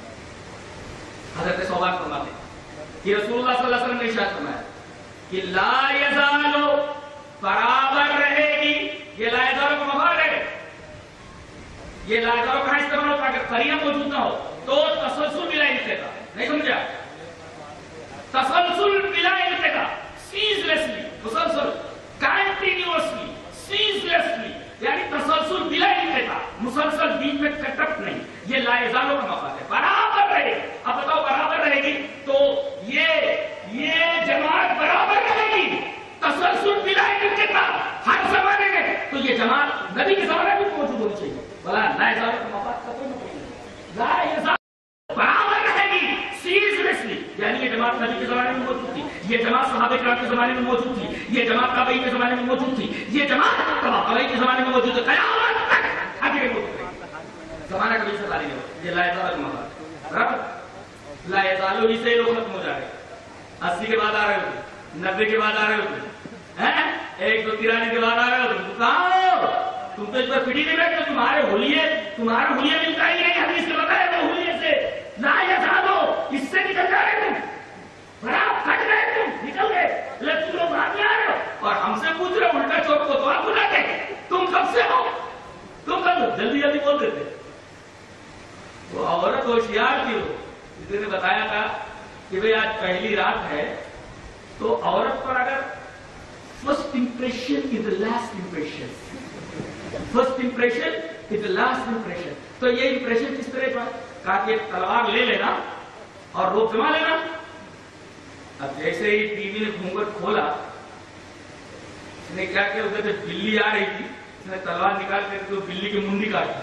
حضرت ثوبان فرماتے ہیں کہ رسول اللہ صلی اللہ علیہ وسلم نے ارشاد فرمایا کہ لا یزال, برابر رہے گی. یہ لا یزال کو مفعول ہے, یہ لا یزال کا استعمال ہوتا ہے اگر قرینہ موجود نہ ہو تو تسلسل بلا انقطاع. نہیں سمجھا؟ تسلسل بلا انقطاع, سیزلیسلی, مسلسل, کنٹینیوسلی, سیزلیسلی, یعنی تسلسل بلا انقطاع, مسلسل بیچ میں کٹ اپ نہیں. یہ لا یزال کا مفعول ہے, برابر رہے گی. اب بتاؤ برابر رہے گی تو یہ جماعت برابر رہے گی, تسلسل بلا انقطاع ہر زمانے میں. تو یہ جماعت نبی کے زمانے میں موجود ہونی چاہیے. بلا لا یزال کا مفعول کا کوئی مطلب نہیں. لا یزال برابر رہے گی سیریسلی, یعنی یہ جماعت نبی کے زمانے میں موجود تھی, یہ جماعت صحابہ کرام کے زمانے میں موجود تھی, یہ جماعت تابعین کے زمانے میں موجود تھی, یہ جماعت تابعین کے زمانے میں موجود ہے, قیامت تک آگے موجود ہے. زمانہ کبھی سے خالی نہیں ہوتا. یہ لا یزال کا مفعول برابر. لا یزال ہی سے لوگ ختم ہو جا رہے, 80 کے بعد آ رہے ہوتے, 90 کے بعد آ رہے ہوتے, 1 2 93 کے بعد آ رہے ہوتے. تم تو اس پر پڑی نہیں بیٹھتے, تمہارا حلیہ ملتا ہی نہیں حدیث کے بتائے وہ حلیے سے. لا یزال, اس سے نکل جا رہے تم, برابر کٹ گئے, تم نکل گئے, تم لوگ بھاگ آ رہے ہو اور ہم سے پوچھ رہے الٹا چوک کو تو آپ بلاتے, تم کب سے ہو, تم کب جلدی جلدی بول دیتے. وہ عورت ہوشیار تھی, وہ نے بتایا تھا کہ بھئی آج پہلی رات ہے تو عورت پر اگر first impression is the last impression, first impression is the last impression. تو یہ امپریشن کس طرح کا, کہا کہ تلوار لے لینا اور روپ جما لینا. اب جیسے ہی بیوی نے گھونگھٹ کھولا, اس نے کیا کیا, ادھر سے بلی آ رہی تھی, اس نے تلوار نکال کر تو بلی کی منڈی کاٹی.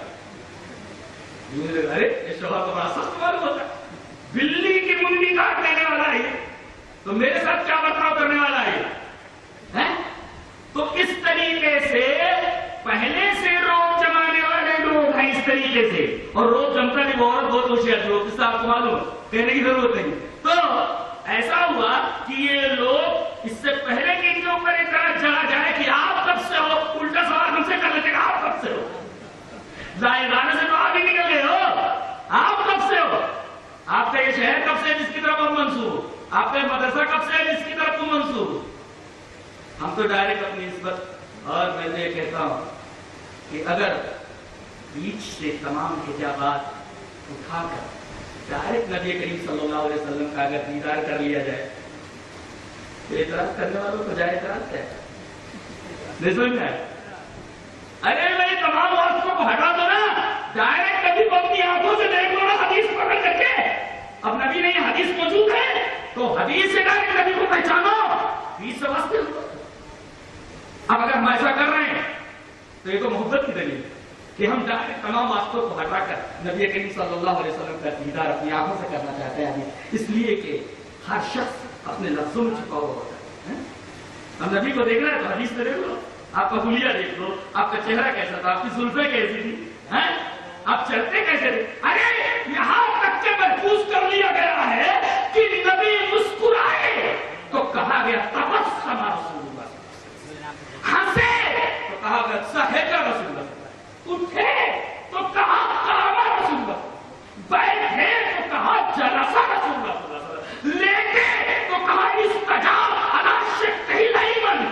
ارے یہ شوہر تو بڑا سخت معلوم ہوتا ہے, بلی کی منڈی کاٹ لینے والا ہے تو میرے ساتھ کیا برتاؤ کرنے والا ہے. تو اس طریقے سے پہلے سے روپ جمانے والے لوگ ہیں, اس طریقے طریقے سے، اور روز جمتا نہیں، وہ عورت بہت ہوشیار تھی، وہ قصہ آپ کو معلوم ہے، کہنے کی ضرورت نہیں. تو ایسا ہوا کہ یہ لوگ اس سے پہلے کہ ان کے اوپر اعتراض چلا جائے کہ آپ کب سے ہو، الٹا سوال ہم سے کر لیتے کہ آپ کب سے ہو. ظاہر سے تو آپ ہی نکل گئے ہو، آپ کب سے ہو، آپ کا یہ شہر کب سے ہے جس کی طرف ہم منسوب ہو، آپ کا یہ مدرسہ کب سے ہے جس کی طرف تم منسوب ہو. ہم تو ڈائریکٹ اپنی نسبت، اور میں تو یہ کہتا ہوں کہ اگر بیچ سے تمام حجابات اٹھا کر ڈائریکٹ نبی کریم صلی اللہ علیہ وسلم کا اگر دیدار کر لیا جائے تو اعتراض کرنے والوں کو جائے اعتراض کیا ہے؟ نہیں سمجھ میں؟ ارے بھائی تمام واسطوں کو ہٹا دو نا، ڈائریکٹ نبی کو اپنی آنکھوں سے دیکھ لو نا، حدیث پکڑ کر کے. اب نبی نے یہ حدیث موجود ہے تو حدیث سے ڈائریکٹ نبی کو پہچانو، بیچ سے واسطے. اب اگر ہم ایسا کر رہے ہیں تو یہ تو محبت کی دلیل ہے کہ ہم تمام واسطوں کو ہٹا کر نبی کریم صلی اللہ علیہ وسلم کا دیدار اپنی آنکھوں سے کرنا چاہتے ہیں، اس لیے کہ ہر شخص اپنے لفظوں میں چھپا ہوا ہوتا ہے. ہم نبی کو دیکھ رہے ہیں تو حدیث میں دیکھ لو، آپ کا حلیہ دیکھ لو، آپ کا چہرہ کیسا تھا، آپ کی زلفیں کیسی تھی، آپ چلتے کیسے تھے. ارے یہاں تک کہ محفوظ کر لیا گیا ہے کہ نبی مسکرائے تو کہا گیا تبسم رسول اللہ، ہنسے تو کہا گیا سہج رسول اللہ، اٹھے تو کہا قام رسول اللہ، بیٹھے تو کہا جلس رسول اللہ، لیٹے تو کہا استجاب علی شقہ الایمن.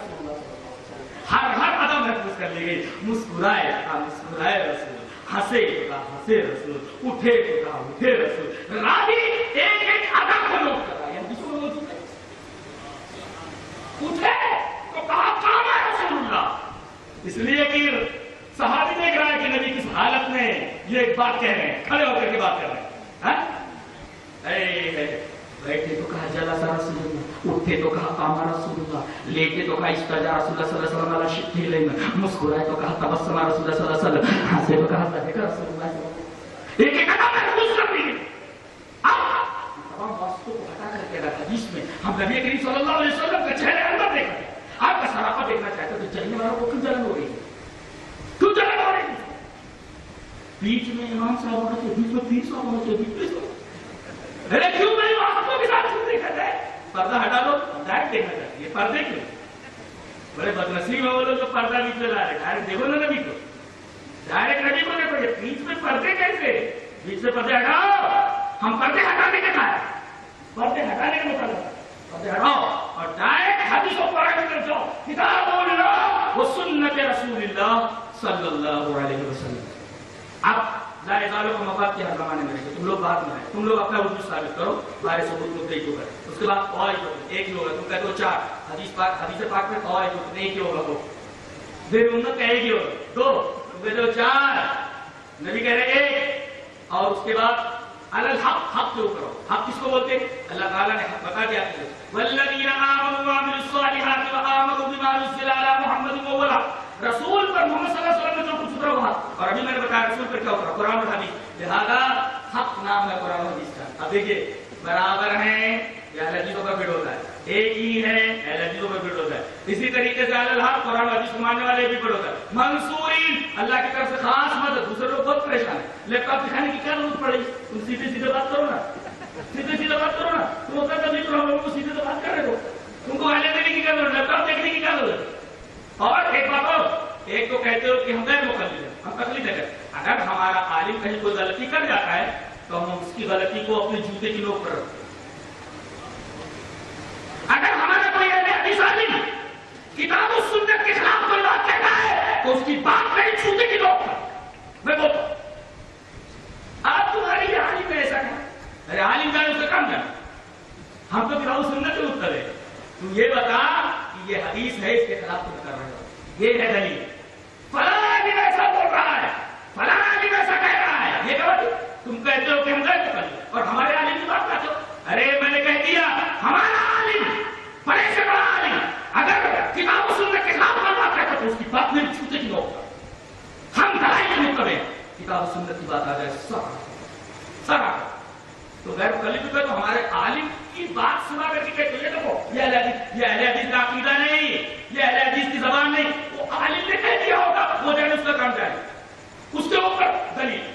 ہر ادب محفوظ کر لی گئی. مسکرائے کہا مسکرائے رسول، ہنسے تو کہا ہنسے رسول، اٹھے تو کہا اٹھے رسول. راوی ایک ایک ادب کو نوٹ کر رہا ہے، حدیث میں موجود ہے. اٹھے تو کہا قام رسول اللہ، اس لیے کہ صحابی دیکھ رہا ہے کہ نبی کس حالت میں یہ ایک بات کہہ رہے ہیں، کھڑے ہو کر کے بات کر رہے ہیں. بیٹھے تو کہا جلس رسول اللہ، اٹھے تو کہا قام رسول اللہ، لیٹے تو کہا استجا رسول اللہ صلی اللہ علیہ وسلم علی شقہ الایمن، مسکرائے تو کہا تبسم رسول اللہ صلی اللہ علیہ وسلم، ہنسے تو کہا ضحک رسول اللہ صلی اللہ علیہ وسلم. ایک ایک ادب محفوظ کر دی. اب تمام واسطوں کو ہٹا کر کے حدیث میں ہم نبی کریم صلی اللہ علیہ وسلم کا چہرے اندر دیکھا ہے. آپ کا سراپا دیکھنا چاہتے تو چلنے والوں کو کیوں جلن ہو رہی ہے، کیوں جلن ہو رہی ہے؟ بیچ میں امام صاحب ہونا چاہیے، بیچ میں پیر صاحب ہونا چاہیے. ارے کیوں نہیں واسطوں کے ساتھ کیوں دیکھا جائے؟ پردہ ہٹا دو، ڈائریکٹ دیکھنا چاہیے. یہ پردے کیوں؟ بڑے بدنصیب ہے وہ لوگ جو پردہ بیچ میں لا رہے. ڈائریکٹ دیکھو نا نبی کو، ڈائریکٹ نبی کو دیکھو. یہ بیچ میں پردے کیسے؟ بیچ سے پردے ہٹاؤ. ہم پردے ہٹانے کے کہا ہے، پردے ہٹانے کا مطلب پردے ہٹاؤ اور ڈائریکٹ حدیثوں پر آگے کر جاؤ. کتاب اللہ و سنت رسول اللہ صلی اللہ علیہ وسلم. اب لا یزالو کا مفاد کے ہر زمانے میں رہے، تم لوگ بات میں رہے، تم لوگ اپنا وجود ثابت کرو، بارے ثبوت مدعی کیوں کرے. اس کے بعد قواعد ایک ہی ہوگا. تم کہتے ہو چار، حدیث پاک میں قواعد ہوتے ایک ہی ہوگا. وہ پھر امت کا ایک ہی ہوگا. دو، تم کہتے ہو چار، نبی کہہ رہے ایک. اور اس کے بعد الحق، حق کیوں کرو. حق کس کو بولتے ہیں؟ اللہ تعالیٰ نے حق بتا دیا. والذین آمنوا وعملوا الصالحات وآمنوا بما نزل علی محمد وهو الحق. رسول پر محمد صلی اللہ علیہ وسلم نے جو کچھ اترا ہوا، اور ابھی میں نے بتایا رسول پر کیا اترا، قرآن اور حدیث. لہذا حق نام ہے قرآن اور حدیث کا. اب دیکھیے برابر ہیں یا اہل حدیثوں پر بھیڑ ہوتا ہے، ایک ہی ہے اہل حدیثوں پر بھیڑ ہوتا ہے. اسی طریقے سے اہل الحق قرآن اور حدیث کو ماننے والے بھی بھیڑ ہوتا ہے. منصورین اللہ کی طرف سے خاص مدد. دوسرے لوگ بہت پریشان ہیں، لیپ ٹاپ دکھانے کی کیا ضرورت پڑی؟ تم سیدھے سیدھے بات کرو نا، سیدھے سیدھے بات کرو نا. تم ہوتا تبھی تو ہم لوگوں کو سیدھے بات کر رہے ہو. تم کو اہلیہ دینے کی کیا ضرورت، لیپ ٹاپ دیکھنے کی کیا ضرورت؟ اور ایک بات اور، ایک تو کہتے ہو کہ ہم غیر مقلد ہیں، ہم تقلید کریں. اگر ہمارا عالم کہیں کوئی غلطی کر جاتا ہے تو ہم اس کی غلطی کو اپنے جوتے کی نوک پر رکھتے ہیں. اگر ہمارا کوئی اہل حدیث عالم کتاب و سنت کے خلاف کوئی بات کہتا ہے تو اس کی بات نہیں جوتے کی نوک پر. میں بولتا ہوں آپ تمہارے یہ عالم میں ایسا کہا، ارے عالم جانے اس سے کم جانا، ہم تو کتاب و سنت کے مطلب ہے. تو یہ بتا کہ یہ حدیث ہے، اس کے خلاف تم کر رہے ہو، یہ ہے دلیل. فلاں عالم ایسا بول رہا ہے، فلاں عالم ایسا کہہ رہا ہے، یہ غلط ہے. تم کہتے ہو کہ ہم غیر مقلد اور ہمارے عالم کی بات کرتے ہو. ارے میں نے کہہ دیا ہمارا عالم بڑے سے بڑا عالم اگر کتاب و سنت کے خلاف بات کرتا تو اس کی بات میری چھوٹے کی نوک پر. ہم دلائل کے مطلب ہے کتاب و سنت کی بات آ جائے سرا تو غیر مقلد تو ہمارے عالم کی بات سنا کر کے کہتے ہیں دیکھو یہ اہل حدیث کا عقیدہ نہیں، یہ اہل حدیث کی زبان نہیں. وہ عالم نے کہہ دیا ہوگا، وہ جانے اس کا کام جائے، اس کے اوپر دلیل.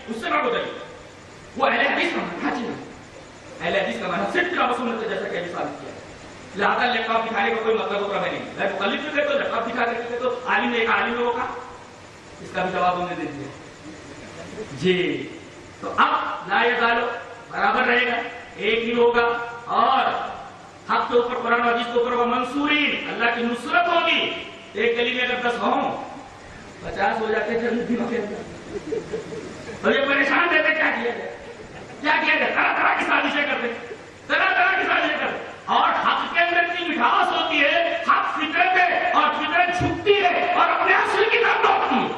لہٰذا لیپٹاپ دکھانے کا کوئی مطلب ہوتا نہیں. میں مخالف بھی کہتا ہوں لیپٹاپ دکھا کر تو عالم نے ایک عالم لوگوں کا اس کا بھی جواب ہم نے دے دیا جی. تو اب لا یزالو برابر رہے گا, ایک ہی ہوگا, اور حق کے اوپر قرآن و حدیث کے اوپر وہ منصورین, اللہ کی نصرت ہوگی. ایک گلی میں اگر 10 ہوں 50 ہو جاتے ہیں دنوں کے اندر, اور یہ پریشان رہتے کیا کیا جائے, کیا کیا جائے, طرح طرح کی سازشیں کرتے, طرح طرح کی سازشیں کرتے. اور حق کے اندر اتنی مٹھاس ہوتی ہے, حق فطرت ہے اور فطرت چھپتی ہے اور اپنے اصل کی طرف لوٹتی ہے,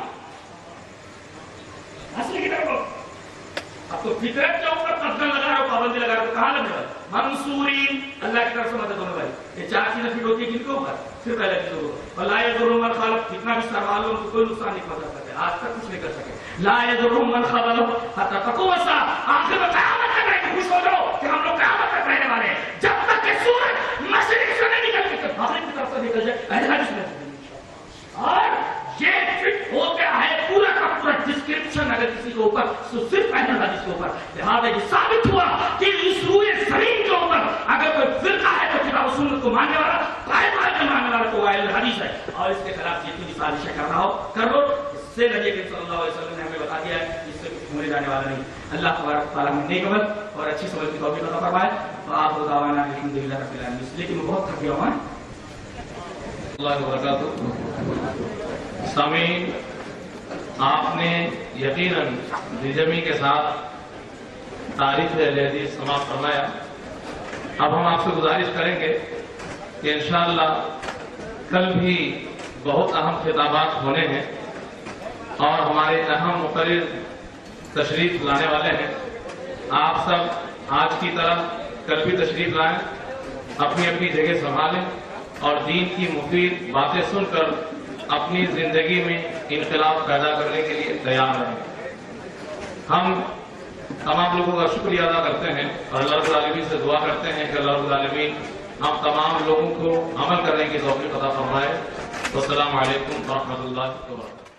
اصل کی طرف لوٹتی. اب تو فطرت کے اوپر قبضہ لگا رہا ہو, پابندی لگا رہا ہو, کہاں لگ رہا ہے؟ منصورین, اللہ کی طرف سے مدد ہونے والی. یہ 4 چیزیں فٹ ہوتی ہے کن کے اوپر, صرف اللہ کی طرف. ولا یضرهم من خلق, کتنا بھی سر والوں کو کوئی نقصان نہیں پہنچا سکتے, آج تک کچھ نہیں کر سکے. لا یضرهم من خلق حتى تقوم الساعة, آخر میں قیامت تک رہے. خوش ہو جاؤ کہ ہم لوگ قیامت تک رہنے والے ہیں, جب تک کہ سورج مشرق سے نہیں نکل کے مغرب کی طرف سے نکل جائے. اہل حدیث میں اور یہ فٹ ہو گیا ہے پورا کا پورا ڈسکرپشن اگر کسی کے اوپر تو صرف اہل حدیث کے اوپر. لہٰذا یہ ثابت ہوا کہ اس روئے زمین کے اوپر اگر کوئی فرقہ ہے تو کتاب و سنت کو ماننے والا, قائم کے ماننے والا تو اہل حدیث ہے, اور اس کے خلاف جتنی بھی سازشیں کر رہا ہو کر لو. اس سے نبی کریم صلی اللہ علیہ وسلم نے ہمیں بتا دیا ہے اس سے کچھ ہونے جانے والا نہیں. اللہ تبارک تعالیٰ ہمیں نیک عمل اور اچھی سمجھ کی توفیق عطا فرمائے. وآخر دعوانا الحمدللہ رب العالمین. اس لیے کہ میں بہت تھک گیا ہوں. اللہ وبرکاتہ. سامعین, آپ نے یقیناً دلجمی کے ساتھ تاریخ اہل حدیث سماعت فرمایا. اب ہم آپ سے گزارش کریں گے کہ انشاءاللہ کل بھی بہت اہم خطابات ہونے ہیں اور ہمارے اہم مقرر تشریف لانے والے ہیں. آپ سب آج کی طرح کل بھی تشریف لائیں, اپنی اپنی جگہ سنبھالیں اور دین کی مفید باتیں سن کر اپنی زندگی میں انقلاب پیدا کرنے کے لیے تیار رہیں. ہم تمام لوگوں کا شکریہ ادا کرتے ہیں اور اللہ رب العالمین سے دعا کرتے ہیں کہ اللہ رب العالمین ہم تمام لوگوں کو عمل کرنے کی توفیق عطا فرمائے. والسلام علیکم ورحمۃ اللہ وبرکاتہ.